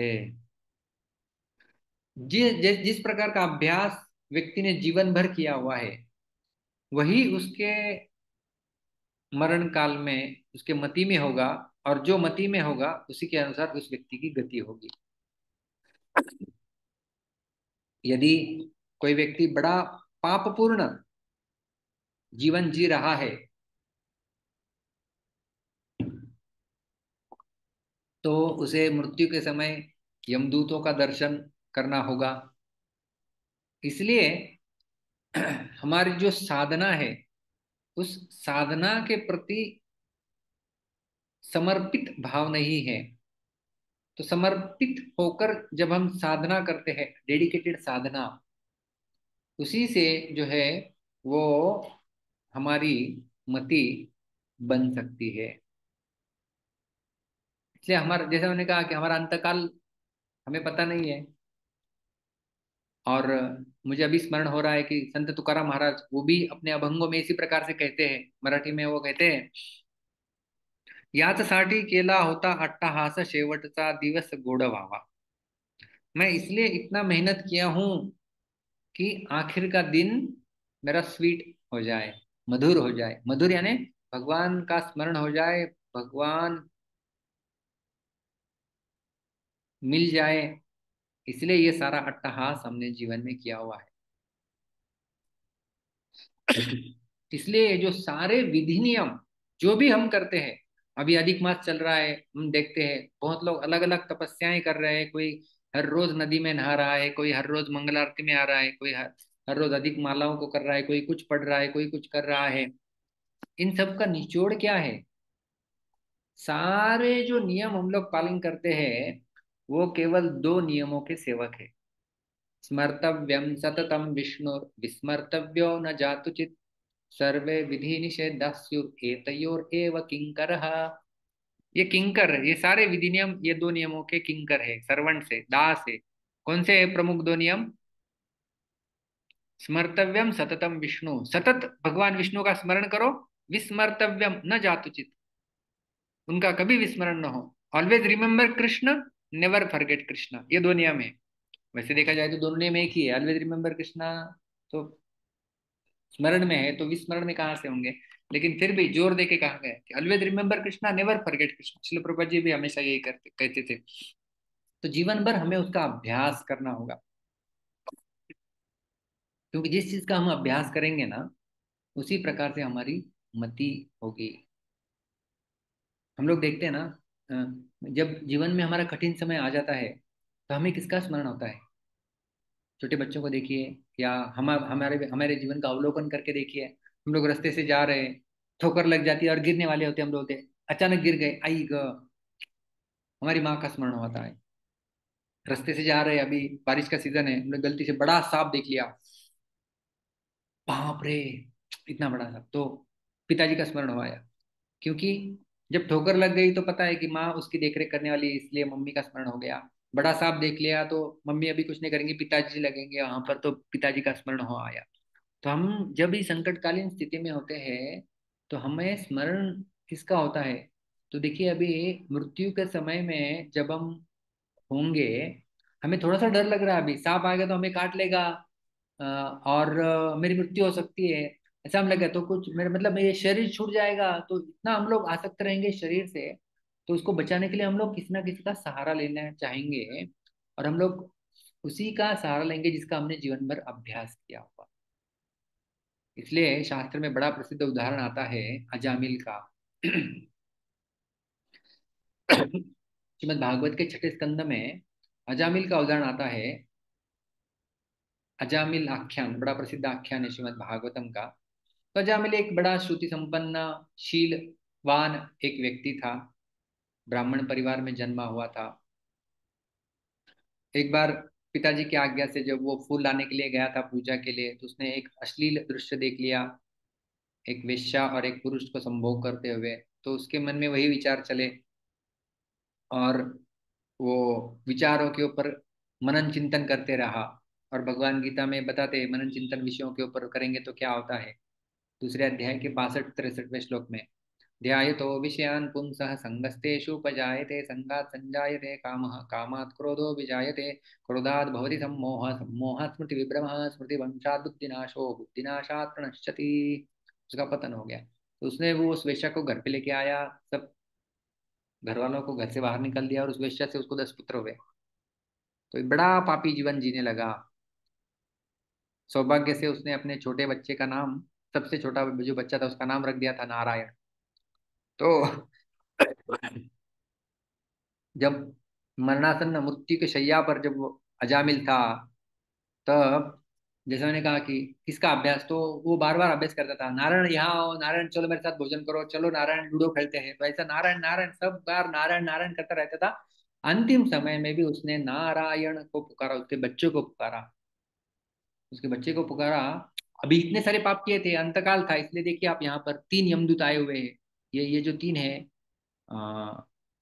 जिस जिस प्रकार का अभ्यास व्यक्ति ने जीवन भर किया हुआ है, वही उसके मरण काल में उसके मति में होगा, और जो मति में होगा उसी के अनुसार उस व्यक्ति की गति होगी। यदि कोई व्यक्ति बड़ा पापपूर्ण जीवन जी रहा है, तो उसे मृत्यु के समय यमदूतों का दर्शन करना होगा। इसलिए हमारी जो साधना है, उस साधना के प्रति समर्पित भाव नहीं है। तो समर्पित होकर जब हम साधना करते हैं, डेडिकेटेड साधना, उसी से जो है वो हमारी मति बन सकती है। इसलिए हमारा, जैसे मैंने कहा कि हमारा अंतकाल हमें पता नहीं है। और मुझे अभी स्मरण हो रहा है कि संत तुकाराम महाराज वो भी अपने अभंगों में इसी प्रकार से कहते हैं। मराठी में वो कहते हैं, याचसाठी केला होता अट्टहास शेवटचा दिवस गोड व्हावा। मैं इसलिए इतना मेहनत किया हूं कि आखिर का दिन मेरा स्वीट हो जाए, मधुर हो जाए। मधुर यानी भगवान का स्मरण हो जाए, भगवान मिल जाए। इसलिए ये सारा अट्टहास हमने जीवन में किया हुआ है। इसलिए ये जो सारे विधि नियम जो भी हम करते हैं, अभी अधिक मास चल रहा है, हम देखते हैं बहुत लोग अलग अलग तपस्याएं कर रहे हैं। कोई हर रोज नदी में नहा रहा है, कोई हर रोज मंगल आरती में आ रहा है, कोई हर हर रोज अधिक मालाओं को कर रहा है, कोई कुछ पढ़ रहा है, कोई कुछ कर रहा है। इन सब का निचोड़ क्या है? सारे जो नियम हम लोग पालन करते हैं, वो केवल दो नियमों के सेवक है। स्मर्तव्यम सततम विष्णु विस्मर्तव्यो न जातुचित सर्वे विधि निषेधास्युर एतयोर एव किंकरः। ये किंकर, ये सारे विधि नियम, ये दो नियमों के किंकर है, सर्वंट से, दास है। कौन से है प्रमुख दो नियम? स्मर्तव्यम सततम विष्णु, सतत भगवान विष्णु का स्मरण करो। विस्मर्तव्यम न जातुचित, उनका कभी विस्मरण न हो। Always remember Krishna, never forget Krishna, ये दो नियम है। वैसे देखा जाए तो दोनों नियम एक ही है। ऑलवेज रिमेम्बर कृष्णा तो स्मरण में है, तो विस्मरण में कहाँ से होंगे? लेकिन फिर भी जोर देके कहा गया कि always remember Krishna, never forget Krishna. Srila Prabhupada ji भी हमेशा यही करते कहते थे। तो जीवन भर हमें उसका अभ्यास करना होगा, क्योंकि जिस चीज का हम अभ्यास करेंगे ना, उसी प्रकार से हमारी मति होगी। हम लोग देखते हैं ना, अ, जब जीवन में हमारा कठिन समय आ जाता है तो हमें किसका स्मरण होता है? छोटे बच्चों को देखिए, या हम हमारे हमारे जीवन का अवलोकन करके देखिए। हम लोग रास्ते से जा रहे हैं, ठोकर लग जाती है और गिरने वाले होते हैं, हम लोग बोलते हैं अचानक गिर गए, आई ग, हमारी माँ का स्मरण होता है। रास्ते से जा रहे हैं, अभी बारिश का सीजन है, हमने गलती से बड़ा सांप देख लिया, बाप रे, इतना बड़ा सांप, तो पिताजी का स्मरण हो आया। क्योंकि जब ठोकर लग गई तो पता है कि माँ उसकी देखरेख करने वाली है, इसलिए मम्मी का स्मरण हो गया। बड़ा सांप देख लिया तो मम्मी अभी कुछ नहीं करेंगी, पिताजी लगेंगे वहां पर, तो पिताजी का स्मरण हो आया। तो हम जब भी संकटकालीन स्थिति में होते हैं तो हमें स्मरण किसका होता है? तो देखिए, अभी मृत्यु के समय में जब हम होंगे, हमें थोड़ा सा डर लग रहा है, अभी सांप आएगा तो हमें काट लेगा, अ, और अ, मेरी मृत्यु हो सकती है, ऐसा हम लगे तो कुछ मेरे मतलब मेरे शरीर छूट जाएगा, तो इतना हम लोग आसक्त रहेंगे शरीर से। तो उसको बचाने के लिए हम लोग किसी ना किसी का सहारा लेना चाहेंगे, और हम लोग उसी का सहारा लेंगे जिसका हमने जीवन भर अभ्यास किया होगा। इसलिए शास्त्र में बड़ा प्रसिद्ध उदाहरण आता है अजामिल का। श्रीमद् भागवत के छठे स्कंद में अजामिल का उदाहरण आता है। अजामिल आख्यान बड़ा प्रसिद्ध आख्यान है श्रीमद् भागवतम का। तो अजामिल एक बड़ा श्रुति संपन्न, शीलवान एक व्यक्ति था, ब्राह्मण परिवार में जन्मा हुआ था। एक बार पिताजी की आज्ञा से जब वो फूल लाने के लिए गया था पूजा के लिए, तो उसने एक अश्लील दृश्य देख लिया, एक वेश्या और एक पुरुष को संभोग करते हुए। तो उसके मन में वही विचार चले, और वो विचारों के ऊपर मनन चिंतन करते रहा। और भगवान गीता में बताते हैं मनन चिंतन विषयों के ऊपर करेंगे तो क्या होता है। दूसरे अध्याय के बासठ तिरसठवें श्लोक में, ध्यायतो विषयान् पुंसः संगस्तेषुपजायते, संगात् संजायते कामः, कामात् क्रोधो विजायते, क्रोधात् भवति सम्मोहः, सम्मोहात् स्मृतिविभ्रमः, स्मृतिभ्रंशात् बुद्धिनाशो, बुद्धिनाशात् प्रणश्यति। उसका पतन हो गया। तो उसने वो उस वेश्या को घर पे लेके आया, सब घर वालों को घर से बाहर निकल दिया, और उस वेश्या से उसको दस पुत्र हुए। तो एक बड़ा पापी जीवन जीने लगा। सौभाग्य से उसने अपने छोटे बच्चे का नाम, सबसे छोटा जो बच्चा था उसका नाम रख दिया था नारायण। तो जब मरणासन्न मृत्यु के शैया पर जब वो अजामिल था, तब जैसे मैंने कहा कि किसका अभ्यास, तो वो बार बार अभ्यास करता था, नारायण यहाँ आओ, नारायण चलो मेरे साथ भोजन करो, चलो नारायण लूडो खेलते हैं। तो ऐसा नारायण नारायण सब बार नारायण नारायण करता रहता था। अंतिम समय में भी उसने नारायण को पुकारा, उसके बच्चों को पुकारा, उसके बच्चे को पुकारा। अभी इतने सारे पाप किए थे, अंतकाल था, इसलिए देखिए आप यहाँ पर तीन यमदूत आए हुए हैं। ये ये जो तीन है, अ,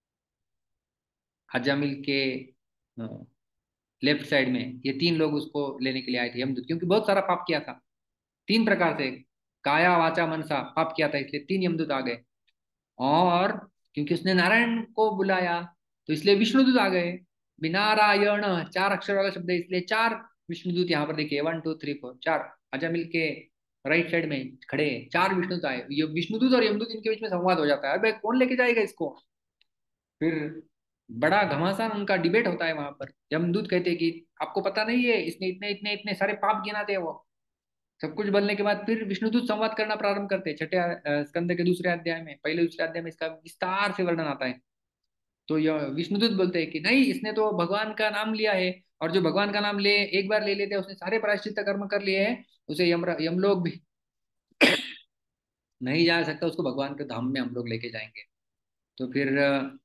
अजामिल के लेफ्ट साइड में, ये तीन लोग उसको लेने के लिए आए थे यमदूत, क्योंकि बहुत सारा पाप किया था, तीन प्रकार से काया वाचा मनसा पाप किया था, इसलिए तीन यमदूत आ गए। और क्योंकि उसने नारायण को बुलाया तो इसलिए विष्णुदूत आ गए। विनारायण चार अक्षर वाला शब्द है, इसलिए चार विष्णुदूत यहाँ पर देखिए, वन टू थ्री फोर, चार अजामिल के राइट साइड में खड़े चार विष्णुदूत आए। ये विष्णुदूत और यमदूत इनके बीच में संवाद हो जाता है, अरे कौन लेके जाएगा इसको। फिर बड़ा घमासान उनका डिबेट होता है वहां पर। यमदूत कहते हैं कि आपको पता नहीं है, इसने इतने इतने इतने सारे पाप गिनाते हैं वो। सब कुछ बोलने के बाद फिर विष्णुदूत संवाद करना प्रारंभ करते हैं छठे अ, स्कंद के दूसरे अध्याय में, पहले दूसरे अध्याय में इसका विस्तार से वर्णन आता है। तो यह विष्णुदूत बोलते हैं कि नहीं, इसने तो भगवान का नाम लिया है, और जो भगवान का नाम ले एक बार ले लेते हैं उसने सारे प्रायश्चित कर्म कर लिए हैं, उसे यम यमलोक भी नहीं जा सकता, उसको भगवान के धाम में हम लोग लेके जाएंगे। तो फिर अ,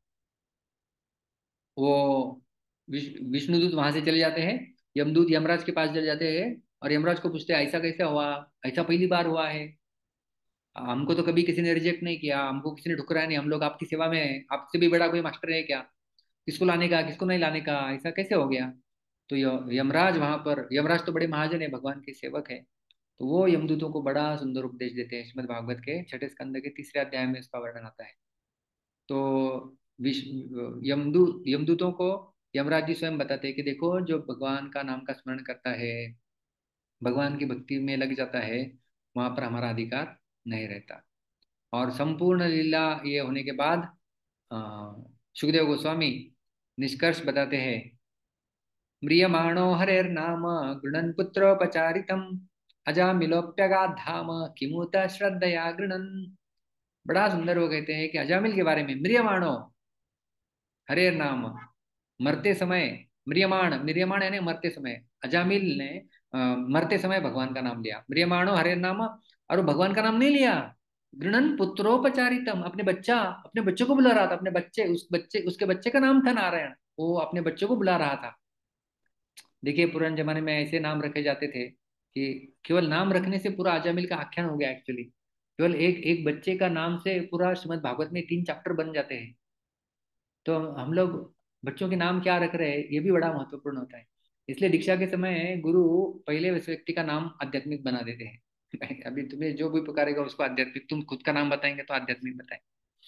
वो विष- विष्णुदूत वहां से चले जाते हैं, यमदूत यमराज के पास चले जाते हैं, और यमराज को पूछते हैं ऐसा कैसे हुआ, ऐसा पहली बार हुआ है, हमको तो कभी किसी ने रिजेक्ट नहीं किया, हमको किसी ने ठुकराया नहीं, हम लोग आपकी सेवा में हैं, आपसे भी बड़ा कोई मास्टर है क्या, किसको लाने का किसको नहीं लाने का, ऐसा कैसे हो गया। तो य- यमराज वहां पर, यमराज तो बड़े महाजन है, भगवान के सेवक है। तो वो यमदूतों को बड़ा सुंदर उपदेश देते हैं। श्रीमद् भागवत के छठे स्कंद के तीसरे अध्याय में इसका वर्णन आता है। तो विश यमदूत यमदूतों को यमराज जी स्वयं बताते हैं कि देखो, जो भगवान का नाम का स्मरण करता है, भगवान की भक्ति में लग जाता है, वहां पर हमारा अधिकार नहीं रहता। और संपूर्ण लीला ये होने के बाद अ, सुखदेव गोस्वामी निष्कर्ष बताते हैं, म्रियमाणो हरेर्नाम गृणन पुत्रोपचारितम, अजामिलोप्यगाध धाम किमुत श्रद्धया गृणन। बड़ा सुंदर वो कहते हैं कि अजामिल के बारे में, म्रियमाणो हरे नाम, मरते समय, म्रियमाण, म्रियमाण यानी मरते समय, अजामिल ने अ, मरते समय भगवान का नाम लिया, म्रियमाणो हरे नाम, और वो भगवान का नाम नहीं लिया, गृणन पुत्रोपचारितम, अपने बच्चा, अपने बच्चों को बुला रहा था, अपने बच्चे, उस बच्चे, उसके बच्चे का नाम था नारायण, वो अपने बच्चों को बुला रहा था। देखिए पुराने जमाने में ऐसे नाम रखे जाते थे कि केवल नाम रखने से पूरा अजामिल का आख्यान हो गया एक्चुअली, केवल एक एक बच्चे का नाम से पूरा श्रीमद् भागवत में तीन चैप्टर बन जाते हैं। तो हम लोग बच्चों के नाम क्या रख रहे हैं ये भी बड़ा महत्वपूर्ण होता है। इसलिए दीक्षा के समय गुरु पहले उस व्यक्ति का नाम आध्यात्मिक बना देते हैं। अभी तुम्हें जो भी पुकारेगा उसको आध्यात्मिक, तुम खुद का नाम बताएंगे तो आध्यात्मिक बताएं।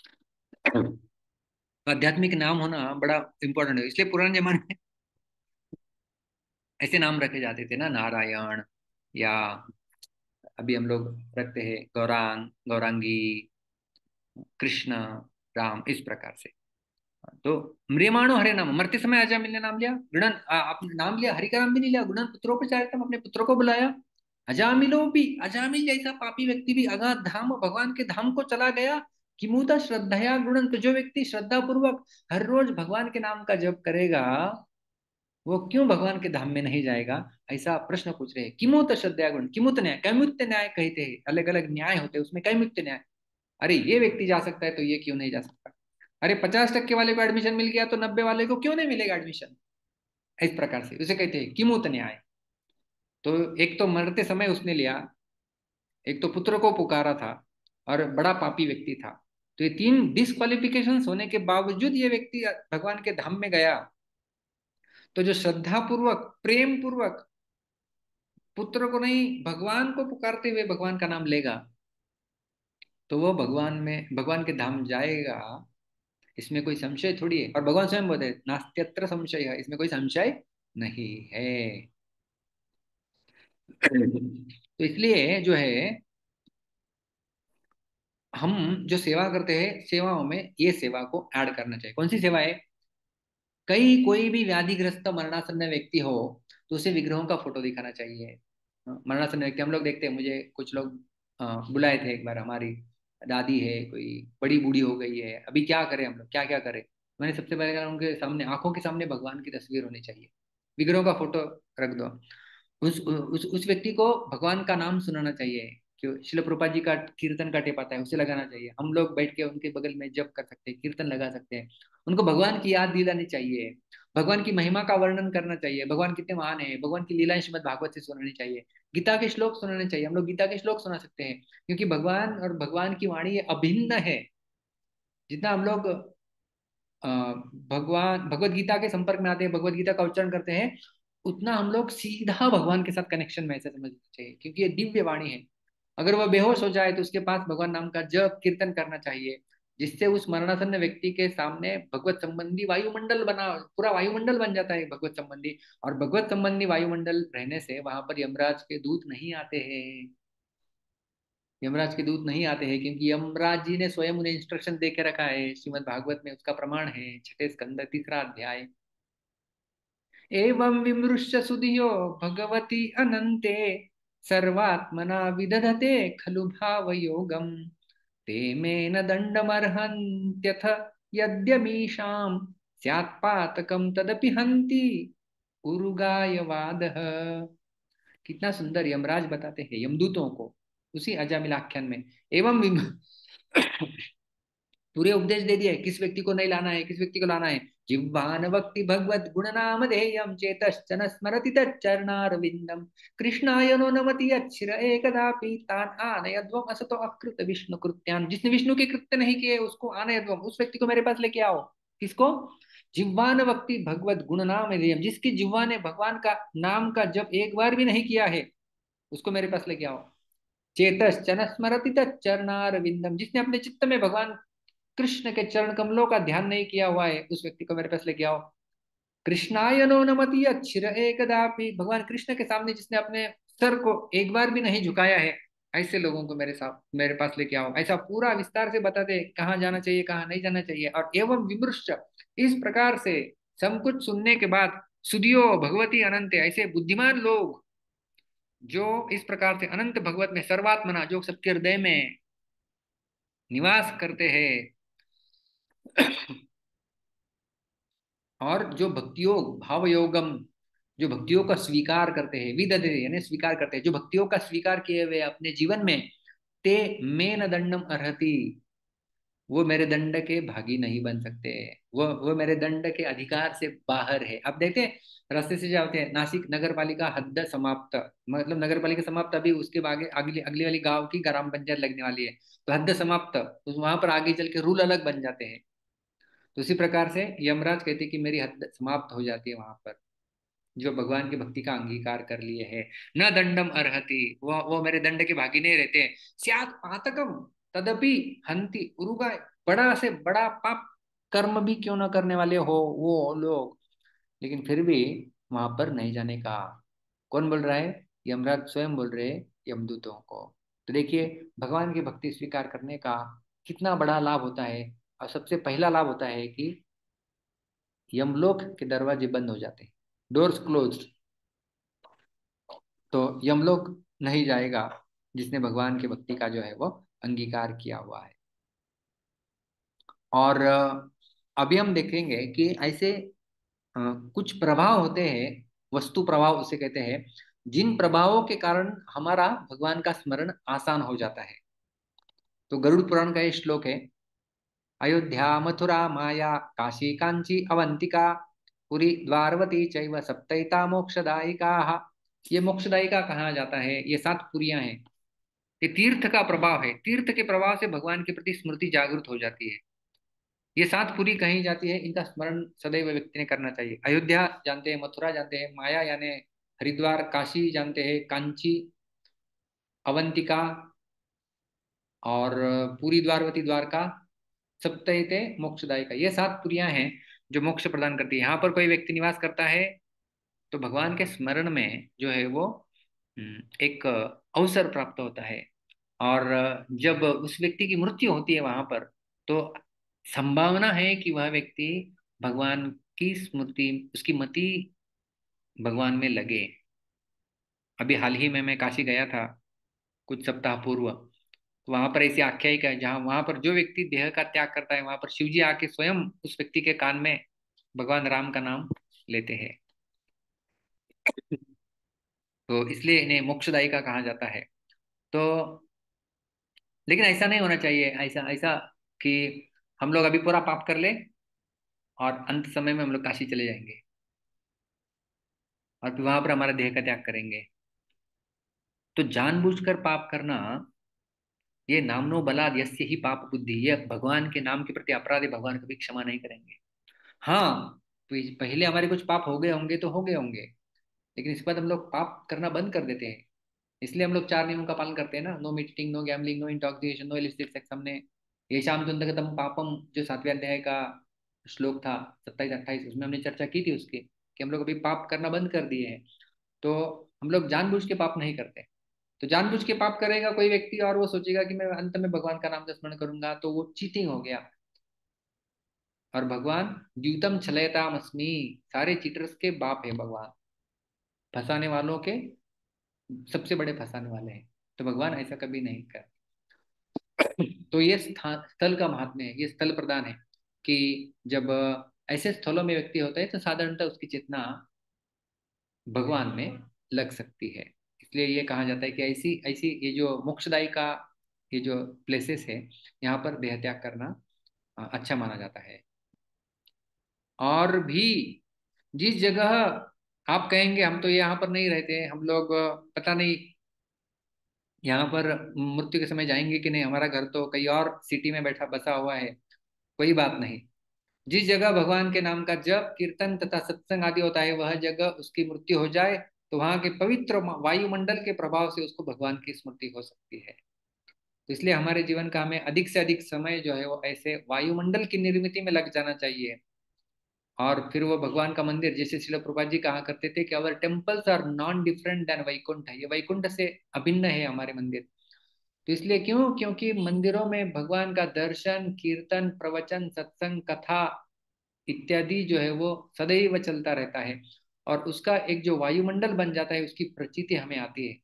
आध्यात्मिक नाम होना बड़ा इंपॉर्टेंट है, इसलिए पुराने जमाने में ऐसे नाम रखे जाते थे ना, नारायण, या अभी हम लोग रखते हैं गौरांग, गौरांगी, कृष्ण, राम, इस प्रकार से। तो म्रियमाणो हरे नाम, मरते समय अजामिल ने नाम लिया, गृणन आपने नाम लिया, हरि का नाम भी नहीं लिया, गुणन पुत्रोपचारितम, अपने पुत्रों को बुलाया। अजामिलो भी, अजामिल जैसा पापी व्यक्ति भी अगाध धाम, भगवान के धाम को चला गया। किमुता श्रद्धया गुणन, तो जो व्यक्ति श्रद्धा पूर्वक हर रोज भगवान के नाम का जप करेगा वो क्यों भगवान के धाम में नहीं जाएगा, ऐसा प्रश्न पूछ रहे हैं। किमुत श्रद्धया गुण, किमुत न्याय, कैमुत्य न्याय कहते हैं, अलग अलग न्याय होते हैं उसमें, कैमुत्य न्याय, अरे ये व्यक्ति जा सकता है तो ये क्यों नहीं जा सकता, अरे पचास टक्के वाले को एडमिशन मिल गया तो नब्बे वाले को क्यों नहीं मिलेगा एडमिशन, इस प्रकार से उसे कहते हैं किमुत न्याय। तो एक तो मरते समय उसने लिया, एक तो पुत्र को पुकारा था, और बड़ा पापी व्यक्ति था, तो ये तीन डिस्क्वालिफिकेशन होने के बावजूद ये व्यक्ति भगवान के धाम में गया। तो जो श्रद्धा पूर्वक, प्रेम पूर्वक पुत्र को नहीं भगवान को पुकारते हुए भगवान का नाम लेगा तो वो भगवान में, भगवान के धाम जाएगा, इसमें कोई संशय थोड़ी है। और भगवान स्वयं बोलते हैं नास्त्यत्र संशय है, इसमें कोई संशय नहीं है। तो इसलिए जो है हम जो सेवा करते हैं सेवाओं में ये सेवा को ऐड करना चाहिए। कौन सी सेवा है, कई कोई भी व्याधिग्रस्त मरणासन्न व्यक्ति हो तो उसे विग्रहों का फोटो दिखाना चाहिए। मरणासन्न व्यक्ति हम लोग देखते हैं, मुझे कुछ लोग अ, बुलाए थे एक बार, हमारी दादी है, कोई बड़ी बूढ़ी हो गई है, अभी क्या करें हम लोग, क्या क्या करें, मैंने सबसे पहले कहा उनके सामने, आंखों के सामने भगवान की तस्वीर होनी चाहिए, विग्रहों का फोटो रख दो, उस उस उस व्यक्ति को भगवान का नाम सुनाना चाहिए। क्यों, शिल प्रभुपाद जी का कीर्तन का टेप आता है उसे लगाना चाहिए, हम लोग बैठ के उनके बगल में जप कर सकते हैं, कीर्तन लगा सकते हैं, उनको भगवान की याद दिलानी चाहिए, भगवान की महिमा का वर्णन करना चाहिए, भगवान कितने महान है, भगवान की लीलाएं श्रीमद् भागवत से सुनानी चाहिए, गीता के श्लोक सुनाने चाहिए, हम लोग गीता के श्लोक सुना सकते हैं, क्योंकि भगवान और भगवान की वाणी ये अभिन्न है। जितना हम लोग अ, भगवान भगवत गीता के संपर्क में आते हैं, भगवत गीता का उच्चारण करते हैं, उतना हम लोग सीधा भगवान के साथ कनेक्शन में ऐसा समझना चाहिए, क्योंकि ये दिव्य वाणी है। अगर वह बेहोश हो जाए तो उसके पास भगवान नाम का जप कीर्तन करना चाहिए, जिससे उस मरणासन्न व्यक्ति के सामने भगवत संबंधी वायुमंडल बना, पूरा वायुमंडल बन जाता है भगवत संबंधी, और भगवत संबंधी वायुमंडल रहने से वहां पर यमराज के दूत नहीं आते हैं, यमराज के दूत नहीं आते हैं, क्योंकि यमराज जी ने स्वयं उन्हें इंस्ट्रक्शन दे के रखा है, श्रीमद् भागवत में उसका प्रमाण है, छठे स्कंद तीसरा अध्याय। एवं विमृश्य सुधियो भगवती अनंते सर्वात्मना विदधते खलु भावयोगम ते मे न दंडमर्हन्त्यथ यद्यमीशां स्यात्पातकं तदपि हन्ति उरुगायवादः। कितना सुंदर यमराज बताते हैं यमदूतों को उसी अजामिलाख्यान में। एवं विम पूरे उपदेश दे दिए किस व्यक्ति को नहीं लाना है, किस व्यक्ति को लाना है। जिह्वान वक्ति भगवत गुण नाम ध्येयम चेतश्चन स्मरति तच्चरणारविंदम कृष्णाय नो नमति अच्छिर एकदापि तान आनयध्वम असतो अकृत विष्णु कृत्यान। जिसने विष्णु के कृत्य नहीं किए उसको आनयध्वम, उस व्यक्ति को मेरे पास लेके आओ। किसको, जिह्वान वक्ति भगवत गुण नाम ध्येयम, जिसकी जिह्वा ने भगवान का नाम का जब एक बार भी नहीं किया है उसको मेरे पास लेके आओ। चेतश्चन स्मरति तच्चरणारविंदम, जिसने अपने चित्त में भगवान कृष्ण के चरण कमलों का ध्यान नहीं किया हुआ है उस व्यक्ति को मेरे पास लेके आओ। कृष्णाय नो नमति अच्छिर एकदापि, भगवान कृष्ण के सामने जिसने अपने सर को एक बार भी नहीं झुकाया है ऐसे लोगों को मेरे साथ मेरे पास लेके आओ। ऐसा पूरा विस्तार से बताते कहाँ जाना चाहिए कहाँ नहीं जाना चाहिए। और एवं विमृश्य, इस प्रकार से सब कुछ सुनने के बाद सुधियो भगवती अनंत, ऐसे बुद्धिमान लोग जो इस प्रकार से अनंत भगवत में सर्वात्मना, जो सबके हृदय में निवास करते हैं, और जो भक्तियोग भाव योगम, जो भक्तियों का स्वीकार करते हैं, विदधे यानी स्वीकार करते हैं, जो भक्तियों का स्वीकार किए हुए अपने जीवन में, ते मेन दंडम अर्हति, वो मेरे दंड के भागी नहीं बन सकते, वो वो मेरे दंड के अधिकार से बाहर है। अब देखते हैं रास्ते से जाते हैं, नासिक नगर पालिका हद समाप्त, मतलब नगर पालिका समाप्त, अभी उसके आगे अगली अगली वाली गांव की ग्राम पंचायत लगने वाली है, तो हद समाप्त, तो वहां पर आगे चल के रूल अलग बन जाते हैं। तो उसी प्रकार से यमराज कहते हैं कि मेरी हद समाप्त हो जाती है वहां पर, जो भगवान की भक्ति का अंगीकार कर लिए है। न दंडम अर्हति, वो वो मेरे दंड के भागी नहीं रहते हैं। स्यात् पातकम तदपि हंति उरुगाय, बड़ा से बड़ा पाप कर्म भी क्यों ना करने वाले हो वो लोग, लेकिन फिर भी वहां पर नहीं जाने का। कौन बोल रहा है? यमराज स्वयं बोल रहे हैं यमदूतों को। तो देखिए भगवान की भक्ति स्वीकार करने का कितना बड़ा लाभ होता है। और सबसे पहला लाभ होता है कि यमलोक के दरवाजे बंद हो जाते हैं, डोर्स क्लोज्ड। तो यमलोक नहीं जाएगा जिसने भगवान की भक्ति का जो है वो अंगीकार किया हुआ है। और अ, अभी हम देखेंगे कि ऐसे अ, कुछ प्रभाव होते हैं, वस्तु प्रभाव उसे कहते हैं, जिन प्रभावों के कारण हमारा भगवान का स्मरण आसान हो जाता है। तो गरुड़ पुराण का ये श्लोक है, अयोध्या मथुरा माया काशी कांची अवंतिका पुरी द्वारवती चैव सप्तैता मोक्षदायिका। ये मोक्षदायिका कहा जाता है, ये सात पुरियां हैं। ये तीर्थ का प्रभाव है, तीर्थ के प्रभाव से भगवान के प्रति स्मृति जागृत हो जाती है। ये सात पुरी कही जाती है, इनका स्मरण सदैव व्यक्ति ने करना चाहिए। अयोध्या जानते हैं, मथुरा जानते हैं, माया यानी हरिद्वार, काशी जानते हैं, कांची, अवंतिका और पूरी द्वारवती द्वारका, सप्तैते मोक्षदायिका, ये सात पुरियां हैं जो मोक्ष प्रदान करती है। यहाँ पर कोई व्यक्ति निवास करता है तो भगवान के स्मरण में जो है वो हम्म, एक अवसर प्राप्त होता है। और जब उस व्यक्ति की मृत्यु होती है वहां पर, तो संभावना है कि वह व्यक्ति भगवान की स्मृति, उसकी मति भगवान में लगे। अभी हाल ही में मैं काशी गया था कुछ सप्ताह पूर्व, तो वहां पर ऐसी आख्यायिका है जहाँ वहां पर जो व्यक्ति देह का त्याग करता है, वहां पर शिव जी आके स्वयं उस व्यक्ति के कान में भगवान राम का नाम लेते हैं। तो इसलिए इन्हें मोक्षदायिका कहा जाता है। तो लेकिन ऐसा नहीं होना चाहिए, ऐसा ऐसा कि हम लोग अभी पूरा पाप कर ले और अंत समय में हम लोग काशी चले जाएंगे और फिर वहां पर हमारा देह का त्याग करेंगे। तो जानबूझकर पाप करना, ये नामनो बलाद यस्य ही पाप बुद्धि, ये भगवान के नाम के प्रति अपराधी भगवान कभी क्षमा नहीं करेंगे। हाँ, तो पहले हमारे कुछ पाप हो गए होंगे तो हो गए होंगे, लेकिन इसके बाद हम लोग पाप करना बंद कर देते हैं। इसलिए हम लोग चार नियमों का पालन करते हैं ना, no meat eating, no gambling, no intoxication, no illicit sex. हमने ये शाम तुंदकतम पापम, जो सातवें अध्याय का श्लोक था सत्ताईस अट्ठाईस, उसमें हमने चर्चा की थी उसकी, कि हम लोग अभी पाप करना बंद कर दिए हैं। तो हम लोग जानबूझ के पाप नहीं करते। तो जानबूझ के पाप करेगा कोई व्यक्ति और वो सोचेगा कि मैं अंत में भगवान का नाम का स्मरण करूंगा, तो वो चीटिंग हो गया। और भगवान द्यूतम छलयताम अस्मि, सारे चीटर्स के बाप है भगवान, फंसाने वालों के सबसे बड़े फंसाने वाले हैं। तो भगवान ऐसा कभी नहीं कर। तो ये स्थान स्थल का महात्म्य है, ये स्थल प्रदान है कि जब ऐसे स्थलों में व्यक्ति होता है तो साधारणतः उसकी चेतना भगवान में लग सकती है। इसलिए ये कहा जाता है कि ऐसी ऐसी ये जो मोक्षदायी का ये जो प्लेसेस है, यहाँ पर देह त्याग करना अ, अच्छा माना जाता है। और भी जिस जगह आप कहेंगे हम तो यहाँ पर नहीं रहते, हम लोग अ, पता नहीं यहाँ पर मृत्यु के समय जाएंगे कि नहीं, हमारा घर तो कहीं और सिटी में बैठा बसा हुआ है, कोई बात नहीं। जिस जगह भगवान के नाम का जप कीर्तन तथा सत्संग आदि होता है, वह जगह उसकी मृत्यु हो जाए तो वहां के पवित्र वायुमंडल के प्रभाव से उसको भगवान की स्मृति हो सकती है। तो इसलिए हमारे जीवन का हमें अधिक से अधिक समय जो है वो ऐसे वायुमंडल की निर्मिति में लग जाना चाहिए। और फिर वो भगवान का मंदिर, जैसे श्रील प्रभुपाद जी कहा करते थे कि our temples are non different than Vaikuntha, ये वैकुंठ से अभिन्न है हमारे मंदिर। तो इसलिए क्यों? क्योंकि मंदिरों में भगवान का दर्शन कीर्तन प्रवचन सत्संग कथा इत्यादि जो है वो सदैव चलता रहता है, और उसका एक जो वायुमंडल बन जाता है उसकी प्रचिति हमें आती है।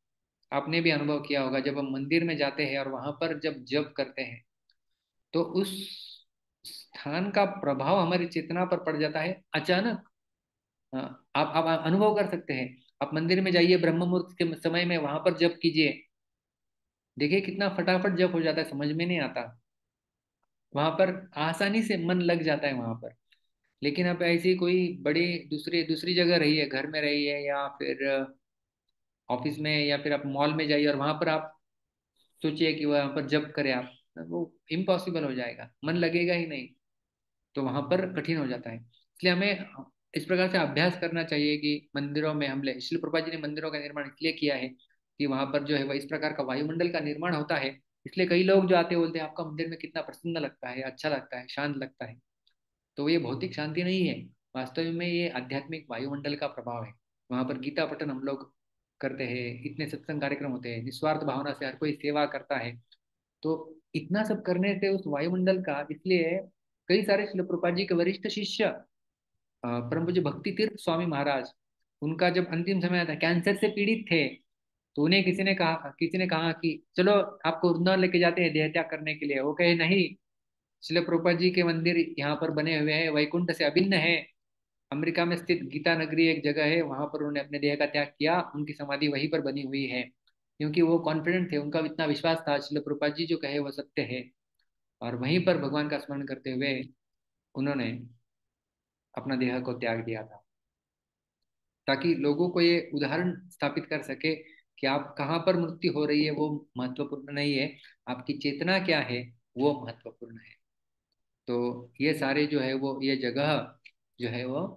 आपने भी अनुभव किया होगा, जब हम मंदिर में जाते हैं और वहां पर जब जप करते हैं तो उस स्थान का प्रभाव हमारी चेतना पर पड़ जाता है अचानक। हाँ, आप आप अनुभव कर सकते हैं। आप मंदिर में जाइए, ब्रह्म मुहूर्त के समय में वहां पर जप कीजिए, देखिए कितना फटाफट जप हो जाता है, समझ में नहीं आता। वहां पर आसानी से मन लग जाता है वहां पर। लेकिन आप ऐसी कोई बड़ी दूसरी दूसरी जगह रही है, घर में रही है या फिर ऑफिस में या फिर आप मॉल में जाइए और वहां पर आप सोचिए कि वहां पर जप करें आप, वो इम्पॉसिबल हो जाएगा, मन लगेगा ही नहीं। तो वहां पर कठिन हो जाता है। इसलिए हमें इस प्रकार से अभ्यास करना चाहिए कि मंदिरों में हम ले श्रील प्रभुपाद जी ने मंदिरों का निर्माण इसलिए किया है कि वहां पर जो है वह इस प्रकार का वायुमंडल का निर्माण होता है। इसलिए कई लोग जो आते हैं बोलते हैं आपका मंदिर में कितना प्रसन्न लगता है, अच्छा लगता है, शांत लगता है। तो ये भौतिक शांति नहीं है, वास्तव में ये आध्यात्मिक वायुमंडल का प्रभाव है। वहां पर गीता पठन हम लोग करते हैं, इतने सत्संग कार्यक्रम होते हैं, निस्वार्थ भावना से हर कोई सेवा करता है। तो इतना सब करने से उस वायुमंडल का, इसलिए कई सारे शिल प्रभुपाद जी के वरिष्ठ शिष्य अ, परम पूज्य भक्ति तीर्थ स्वामी महाराज, उनका जब अंतिम समय था, कैंसर से पीड़ित थे, तो उन्हें किसी ने कहा किसी ने कहा कि चलो आपको वृंदावन लेके जाते हैं देह त्याग करने के लिए। वो कहे नहीं, शिल प्रभुपाद जी के मंदिर यहाँ पर बने हुए हैं, वैकुंठ से अभिन्न है। अमेरिका में स्थित गीता नगरी एक जगह है, वहां पर उन्होंने अपने देह का त्याग किया, उनकी समाधि वहीं पर बनी हुई है। क्योंकि वो कॉन्फिडेंट थे, उनका इतना विश्वास था शिल प्रभुपाद जी जो कहे वो सत्य है। और वहीं पर भगवान का स्मरण करते हुए उन्होंने अपना देह को त्याग दिया था, ताकि लोगों को ये उदाहरण स्थापित कर सके कि आप कहाँ पर मृत्यु हो रही है वो महत्वपूर्ण नहीं है, आपकी चेतना क्या है वो महत्वपूर्ण है। तो ये सारे जो है वो ये जगह जो है वो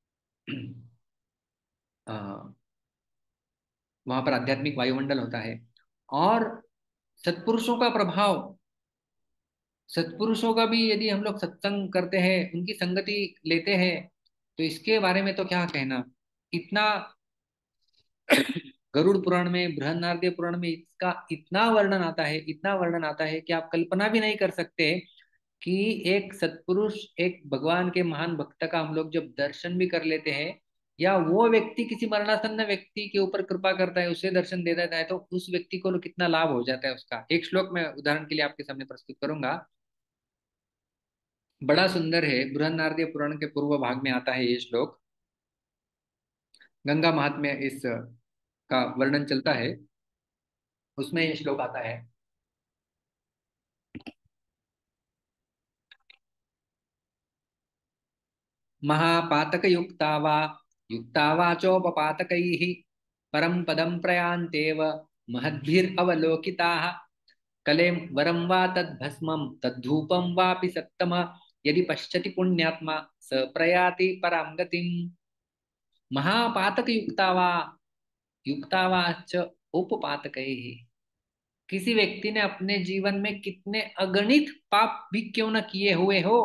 वहां पर आध्यात्मिक वायुमंडल होता है। और सत्पुरुषों का प्रभाव, सत्पुरुषों का भी यदि हम लोग सत्संग करते हैं, उनकी संगति लेते हैं, तो इसके बारे में तो क्या कहना। इतना गरुड़ पुराण में, बृहन्नारदीय पुराण में इसका इतना वर्णन आता है, इतना वर्णन आता है कि आप कल्पना भी नहीं कर सकते कि एक सत्पुरुष, एक भगवान के महान भक्त का हम लोग जब दर्शन भी कर लेते हैं, या वो व्यक्ति किसी मरणासन्न व्यक्ति के ऊपर कृपा करता है, उसे दर्शन दे देता है, तो उस व्यक्ति को कितना लाभ हो जाता है उसका। एक श्लोक मैं उदाहरण के लिए आपके सामने प्रस्तुत करूंगा, बड़ा सुंदर है, बृहन्नारदीय पुराण के पूर्व भाग में आता है ये श्लोक। गंगा महात्म्य इस का वर्णन चलता है, उसमें ये श्लोक आता है। महापातक युक्ता वा युक्ता वाचोपपातकैः परम पदम प्रयान्तेव महद्भिरवलोकिताः कलें वरं वा तद्भस्मं तद्धूपं वापि सत्तम यदि पश्यति पुण्यात्मा स प्रयाति परां गतिम्। महापातक युक्ता वा युक्ता वा च उपपातकैः, किसी व्यक्ति ने अपने जीवन में कितने अगणित पाप भी क्यों न किए हुए हो,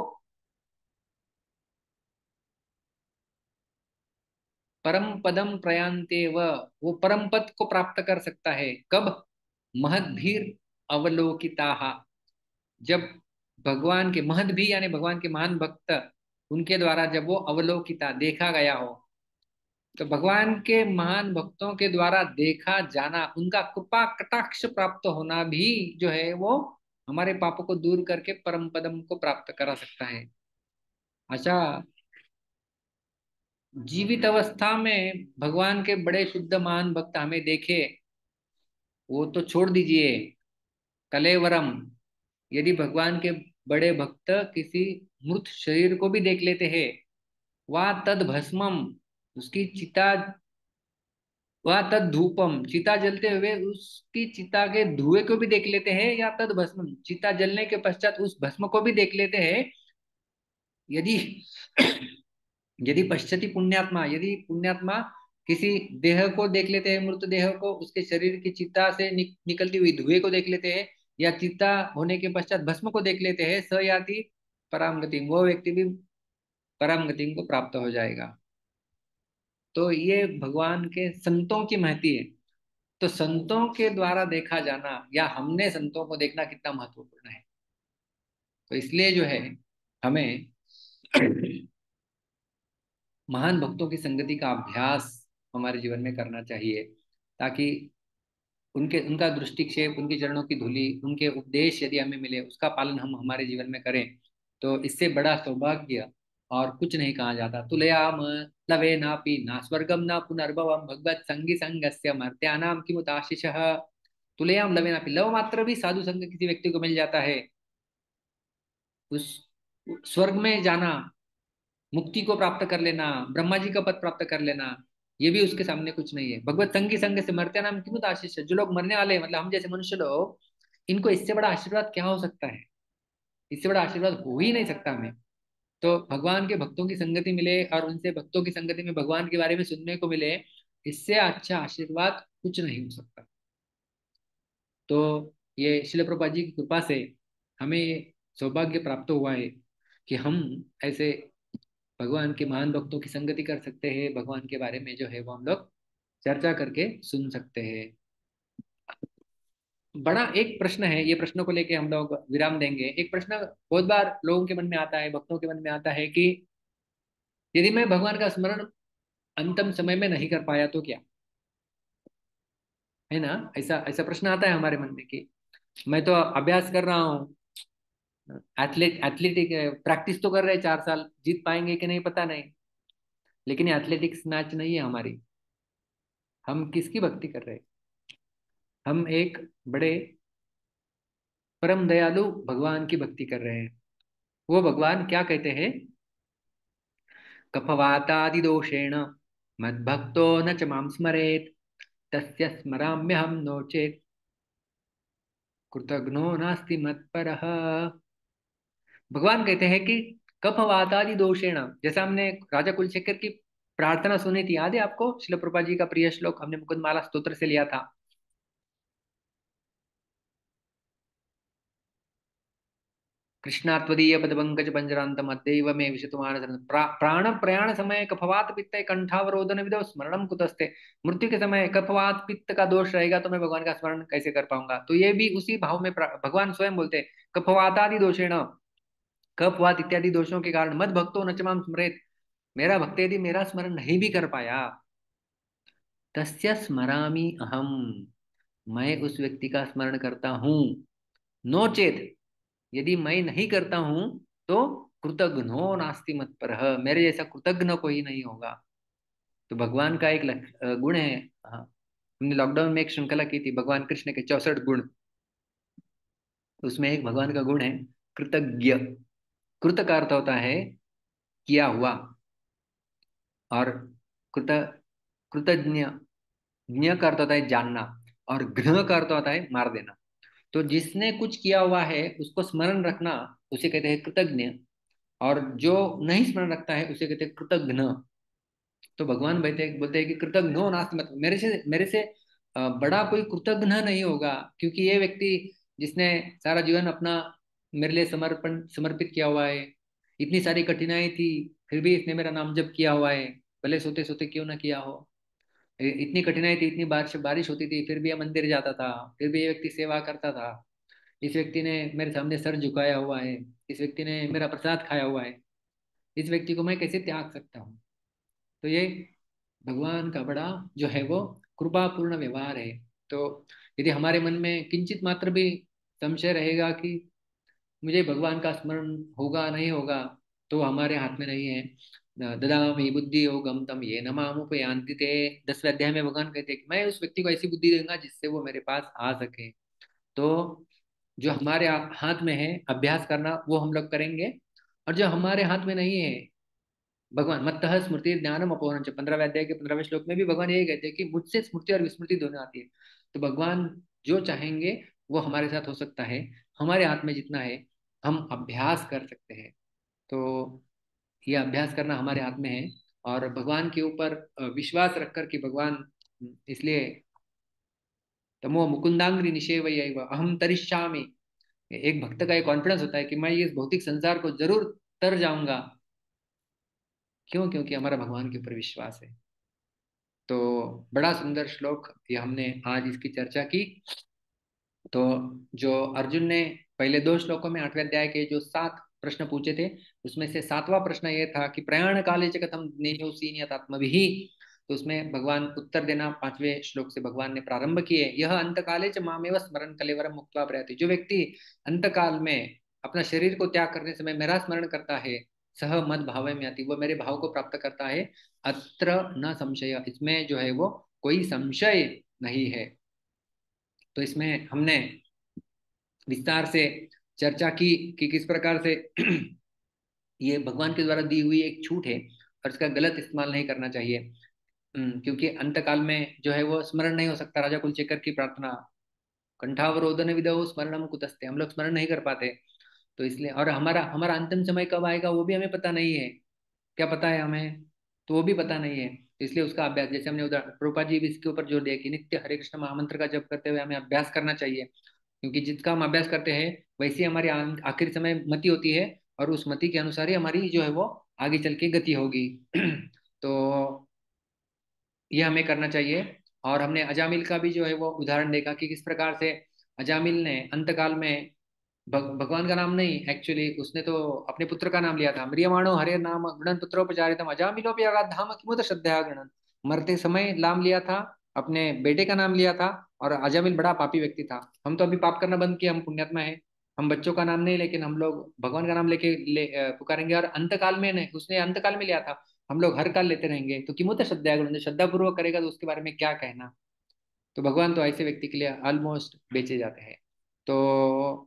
परम पदम प्रयांते व वो परम पद को प्राप्त कर सकता है। कब? महद्भीर अवलोकिता, जब भगवान के महद भी यानी भगवान के महान भक्त, उनके द्वारा जब वो अवलोकिता देखा गया हो। तो भगवान के महान भक्तों के द्वारा देखा जाना, उनका कृपा कटाक्ष प्राप्त होना भी जो है वो हमारे पापों को दूर करके परम पदम को प्राप्त करा सकता है। अच्छा, जीवित अवस्था में भगवान के बड़े शुद्ध महान भक्त हमें देखे, वो तो छोड़ दीजिए, कलेवरम, यदि भगवान के बड़े भक्त किसी मृत शरीर को भी देख लेते हैं, वा तद भस्मम, उसकी चिता, वा तद धूपम, चिता जलते हुए उसकी चिता के धुएं को भी देख लेते हैं, या तद भस्मम, चिता जलने के पश्चात उस भस्म को भी देख लेते हैं, यदि यदि पश्यति पुण्यात्मा, यदि पुण्यात्मा किसी देह को देख लेते हैं, मृत देह को, उसके शरीर की चिता से नि, निकलती हुई धुएं को देख लेते हैं, या चिता होने के पश्चात भस्म को देख लेते हैं, स याति पराम गति, वो व्यक्ति भी परम गति को प्राप्त हो जाएगा। तो ये भगवान के संतों की महती है। तो संतों के द्वारा देखा जाना या हमने संतों को देखना कितना महत्वपूर्ण है। तो इसलिए जो है हमें महान भक्तों की संगति का अभ्यास हमारे जीवन में करना चाहिए, ताकि उनके उनका दृष्टिक्षेप, उनके चरणों की धूलि, उनके उपदेश यदि हमें मिले, उसका पालन हम हमारे जीवन में करें, तो इससे बड़ा सौभाग्य और कुछ नहीं कहा जाता। तुलयाम लवे नापि ना स्वर्गम ना पुनर्भवम भगवत संगी संगस्य मर्त्यानाम किमुताशिषः। तुलयाम लवे नापि, लव मात्र भी साधु संग किसी व्यक्ति को मिल जाता है, उस स्वर्ग में जाना, मुक्ति को प्राप्त कर लेना, ब्रह्मा जी का पद प्राप्त कर लेना, ये भी उसके सामने कुछ नहीं है। भगवत संगी संग से मरते नाम किमुत आशीष है। जो लोग मरने वाले हैं, मतलब हम जैसे मनुष्य लोग, इनको इससे बड़ा आशीर्वाद क्या हो सकता है? इससे बड़ा आशीर्वाद हो ही नहीं सकता हमें। तो भगवान के भक्तों की संगति मिले और उनसे भक्तों की संगति में भगवान के बारे में सुनने को मिले, इससे अच्छा आशीर्वाद कुछ नहीं हो सकता। तो ये शिल प्रभुपाद जी की कृपा से हमें ये सौभाग्य प्राप्त हुआ है कि हम ऐसे भगवान के महान भक्तों की संगति कर सकते हैं, भगवान के बारे में जो है वो हम लोग चर्चा करके सुन सकते हैं। बड़ा एक प्रश्न है, ये प्रश्नों को लेके हम लोग विराम देंगे। एक प्रश्न बहुत बार लोगों के मन में आता है, भक्तों के मन में आता है कि यदि मैं भगवान का स्मरण अंतिम समय में नहीं कर पाया तो क्या? है ना, ऐसा ऐसा प्रश्न आता है हमारे मन में कि मैं तो अभ्यास कर रहा हूँ, एथलेट एथलेटिक प्रैक्टिस तो कर रहे हैं, चार साल जीत पाएंगे कि नहीं पता नहीं, लेकिन ये एथलेटिक्स मैच नहीं है हमारी। हम किसकी भक्ति कर रहे हैं? हम एक बड़े परम दयालु भगवान की भक्ति कर रहे हैं। वो भगवान क्या कहते हैं? कफवातादि दोषेण मद्भक्तो न च मां स्मरेत् तस्य स्मराम्यहम नो चेत् कृतघ्नो नास्ति मत्परः। भगवान कहते हैं कि कफवातादि दोषेण, जैसा हमने राजा कुलशेखर की प्रार्थना सुनी थी, याद है आपको? श्रील प्रभुपाद जी का प्रिय श्लोक हमने मुकुंदमाला स्तोत्र से लिया था। कृष्णात्वदीय पदपंकज पंजरांतम अद्दैव मे विशतुमानसरन् प्रा, प्राण प्रयाण समय कफवात पित्त कंठावरोधन विदो स्मरणम कुतस्ते। मृत्यु के समय कफवात पित्त का दोष रहेगा तो मैं भगवान का स्मरण कैसे कर पाऊंगा? तो ये भी उसी भाव में प्रा- भगवान स्वयं बोलते हैं, कफवातादि दोषेण, कफवात इत्यादि दोषों के कारण मद भक्तो न च मां स्मरेत, मेरा भक्त यदि मेरा स्मरण नहीं भी कर पाया, तस्य स्मरामि अहम, मैं उस व्यक्ति का स्मरण करता हूँ। नो चेत, यदि मैं नहीं करता हूं तो कृतघ्नो नास्ति मत्परः, मेरे जैसा कृतघ्न कोई नहीं होगा। तो भगवान का एक लक्ष- अ, गुण है। हाँ, हमने लॉकडाउन में एक श्रृंखला की थी भगवान कृष्ण के चौसठ गुण, तो उसमें एक भगवान का गुण है कृतज्ञ। कृत का अर्थ होता है किया हुआ, और कृत कृतज्ञ, ज्ञ का अर्थ होता है जानना, और घ्न का अर्थ होता है मार देना। तो जिसने कुछ किया हुआ है उसको स्मरण रखना, उसे कहते हैं कृतज्ञ, और जो नहीं स्मरण रखता है उसे कहते हैं कृतघ्न। तो भगवान बोलते बोलते हैं कि कृतघ्नो नास्ति, मतलब मेरे से मेरे से अ, बड़ा कोई कृतघ्न नहीं होगा, क्योंकि ये व्यक्ति जिसने सारा जीवन अपना मेरे लिए समर्पण समर्पित किया हुआ है, इतनी सारी कठिनाई थी फिर भी इसने मेरा नाम जप किया हुआ है, भले सोते सोते क्यों ना किया हो। इ- इतनी कठिनाई थी, इतनी बारिश बारिश होती थी, फिर भी ये मंदिर जाता था, फिर भी ये व्यक्ति सेवा करता था। इस व्यक्ति ने मेरे सामने सर झुकाया हुआ है, इस व्यक्ति ने मेरा प्रसाद खाया हुआ है, इस व्यक्ति को मैं कैसे त्याग सकता हूँ? तो ये भगवान का बड़ा जो है वो कृपापूर्ण व्यवहार है। तो यदि हमारे मन में किंचित मात्र भी संशय रहेगा कि मुझे भगवान का स्मरण होगा नहीं होगा, तो हमारे हाथ में नहीं है। ददामि बुद्धि योगम तम ये न मामुपयान्ति ते, दसवें अध्याय में भगवान कहते हैं कि मैं उस व्यक्ति को ऐसी बुद्धि दूंगा जिससे वो मेरे पास आ सके। तो जो हमारे हाथ में है अभ्यास करना, वो हम लोग करेंगे, और जो हमारे हाथ में नहीं है, भगवान मत्तः स्मृति ज्ञानम अपोहनम, पंद्रहवें अध्याय के पंद्रहवें श्लोक में भी भगवान यही कहते हैं कि मुझसे स्मृति और विस्मृति दोनों आती है। तो भगवान जो चाहेंगे वो हमारे साथ हो सकता है, हमारे हाथ में जितना है हम अभ्यास कर सकते हैं। तो ये अभ्यास करना हमारे हाथ में है, और भगवान के ऊपर अ, विश्वास रखकर कि भगवान, इसलिए तमो मुकुंदांग्री निषेवयैव अहम तरिष्यामि, एक भक्त का एक कॉन्फिडेंस होता है कि मैं इस भौतिक संसार को जरूर तर जाऊंगा। क्यों? क्योंकि हमारा भगवान के ऊपर विश्वास है। तो बड़ा सुंदर श्लोक ये हमने आज इसकी चर्चा की। तो जो अर्जुन ने पहले दो श्लोकों में आठवें अध्याय के जो सात प्रश्न पूछे थे, उसमें से सातवां प्रश्न ये था कि प्रयाण काले च कथम ज्ञेयोऽसि नियतात्मभिः, तो उसमें भगवान उत्तर देना पांचवें श्लोक से भगवान ने प्रारंभ किए। यह अंतकाले च मामेव स्मरण कलेवरम मुक्त्वा प्रयाति, जो व्यक्ति अंतकाल में अपना शरीर को त्याग करने समय मेरा स्मरण करता है, सह मद भाव में आती, वो मेरे भाव को प्राप्त करता है। अत्र न संशय, इसमें जो है वो कोई संशय नहीं है। तो इसमें हमने विस्तार से चर्चा की कि किस प्रकार से ये भगवान के द्वारा दी हुई एक छूट है और इसका गलत इस्तेमाल नहीं करना चाहिए। हम्म, क्योंकि अंतकाल में जो है वो स्मरण नहीं हो सकता। राजा कुलचेकर की प्रार्थना, कंठावरोधन विदो स्मरणम कुतस्ते, हम लोग स्मरण नहीं कर पाते। तो इसलिए, और हमारा हमारा अंतिम समय कब आएगा वो भी हमें पता नहीं है। क्या पता है हमें? तो वो भी पता नहीं है। तो इसलिए उसका अभ्यास, जैसे हमने उदाहरण प्रभुपाद जी भी इसके ऊपर जोर दिया कि नित्य हरे कृष्ण महामंत्र का जप करते हुए हमें अभ्यास करना चाहिए, क्योंकि जिसका हम अभ्यास करते हैं वैसी हमारी आ- आखिरी समय मति होती है, और उस मति के अनुसार ही हमारी जो है वो आगे चल के गति होगी। तो ये हमें करना चाहिए। और हमने अजामिल का भी जो है वो उदाहरण देखा कि किस प्रकार से अजामिल ने अंतकाल में भग, भगवान का नाम नहीं, एक्चुअली उसने तो अपने पुत्र का नाम लिया था। म्रियमाणो हरे नाम गणन पुत्रोपचारितम अजामिलोपि अगाधाम किमुत श्रद्धया गणन, मरते समय नाम लिया था, अपने बेटे का नाम लिया था। और अजामिल बड़ा पापी व्यक्ति था। हम तो अभी पाप करना बंद किया, हम पुण्यात्मा है। हम बच्चों का नाम नहीं, लेकिन हम लोग भगवान का नाम लेके ले अ, पुकारेंगे। और अंतकाल में नहीं, उसने अंतकाल में लिया था, हम लोग हर काल लेते रहेंगे। तो किमुत श्रद्धया गणन, श्रद्धा पूर्वक करेगा तो उसके बारे में क्या कहना। तो भगवान तो ऐसे व्यक्ति के लिए ऑलमोस्ट बेचे जाते हैं। तो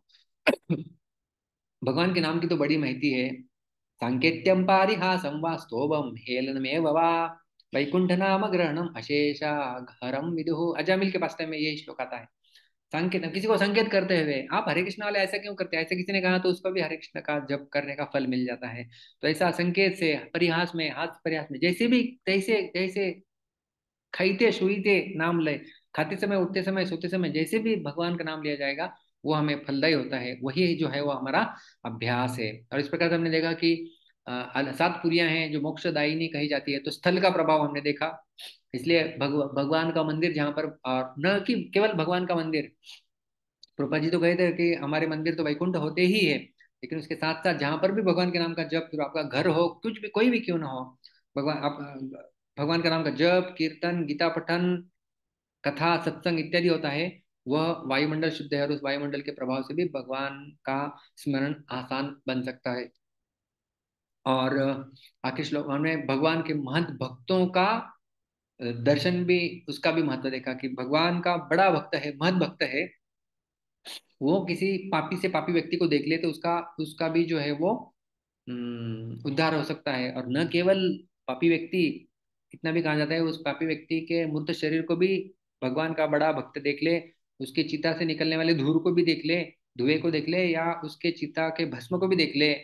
भगवान के नाम की तो बड़ी महती है। सांकेत्यम पारिहासम वा स्तोभम हेलनमेव वा वैकुंठ नाम ग्रहणम अशेषा घरम विदुः। अजामिल के पास में यही श्लोक आता है। संकेत, किसी को संकेत करते हुए, आप हरे कृष्ण वाले ऐसा क्यों करते हैं, ऐसे किसी ने कहा तो उसको भी हरे कृष्ण का जप करने का फल मिल जाता है। तो ऐसा संकेत से, परिहास में, हाथ परिहास में, जैसे भी तैसे जैसे खाइते शुईते नाम ले, खाते समय, उठते समय, सोते समय, जैसे भी भगवान का नाम लिया जाएगा वो हमें फलदायी होता है। वही जो है वो हमारा अभ्यास है। और इस प्रकार से हमने देखा कि अ, सात पुरियां हैं जो मोक्षदायिनी कही जाती है। तो स्थल का प्रभाव हमने देखा। इसलिए भगव, भगवान का मंदिर जहाँ पर, और न कि केवल भगवान का मंदिर, प्रभुपाद जी तो कहे थे कि हमारे मंदिर तो वैकुंठ होते ही है, लेकिन उसके साथ साथ जहां पर भी भगवान के नाम का जप, फिर आपका घर हो, कुछ भी, कोई भी क्यों ना हो, भगवान आप भगवान का नाम का जप, कीर्तन, गीता पठन, कथा, सत्संग इत्यादि होता है, वह वायुमंडल शुद्ध है, और उस वायुमंडल के प्रभाव से भी भगवान का स्मरण आसान बन सकता है। और आखिर श्लोक हमने भगवान के महंत भक्तों का दर्शन भी, उसका भी महत्व देखा कि भगवान का बड़ा भक्त है, महत भक्त है, वो किसी पापी से पापी व्यक्ति को देख ले तो उसका उसका भी जो है वो हम्म, उद्धार हो सकता है। और न केवल पापी व्यक्ति, इतना भी कहा जाता है उस पापी व्यक्ति के मूर्त शरीर को भी भगवान का बड़ा भक्त देख ले, उसके चिता से निकलने वाले धूल को भी देख ले, धुएं को देख ले, या उसके चिता के भस्म को भी देख ले।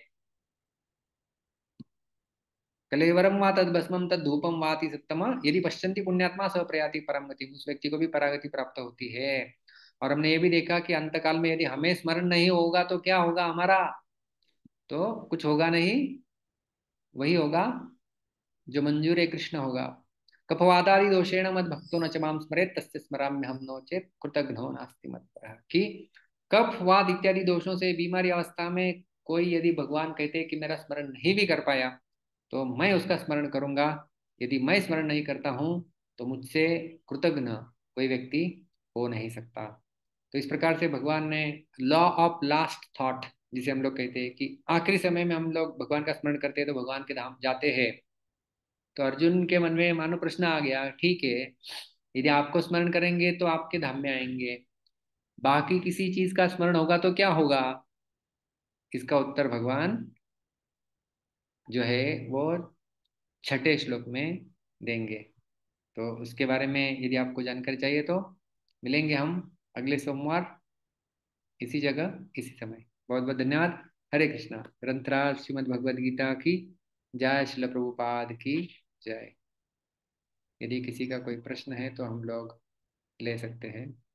कलेवरम वा तद भस्मम तद धूपम वाति सत्तमा यदि पश्यन्ति पुण्यात्मा स प्रयाति परम गति, उस व्यक्ति को भी परागति प्राप्त होती है। और हमने ये भी देखा कि अंतकाल में यदि हमें स्मरण नहीं होगा तो क्या होगा हमारा? तो कुछ होगा नहीं, वही होगा जो मंजूर है कृष्ण होगा। कपवादादि दोषेण मद भक्तो न च माम स्मरेत तस्य स्मराम्य हम नो चेत कृतघ्नो नास्ति मत्परः। कि कफ वाद इत्यादि दोषों से बीमारी अवस्था में कोई यदि भगवान कहते हैं कि मेरा स्मरण नहीं भी कर पाया तो मैं उसका स्मरण करूंगा। यदि मैं स्मरण नहीं करता हूं तो मुझसे कृतघ्न कोई व्यक्ति हो नहीं सकता। तो इस प्रकार से भगवान ने लॉ ऑफ लास्ट थॉट, जिसे हम लोग कहते हैं कि आखिरी समय में हम लोग भगवान का स्मरण करते हैं तो भगवान के धाम जाते हैं। तो अर्जुन के मन में मानो प्रश्न आ गया, ठीक है, यदि आपको स्मरण करेंगे तो आपके धाम में आएंगे, बाकी किसी चीज का स्मरण होगा तो क्या होगा? इसका उत्तर भगवान जो है वो छठे श्लोक में देंगे। तो उसके बारे में यदि आपको जानकारी चाहिए तो मिलेंगे हम अगले सोमवार इसी जगह इसी समय। बहुत बहुत धन्यवाद। हरे कृष्णा। ग्रंथराज श्रीमद् भगवद गीता की जय। श्रील प्रभुपाद की जय। यदि किसी का कोई प्रश्न है तो हम लोग ले सकते हैं।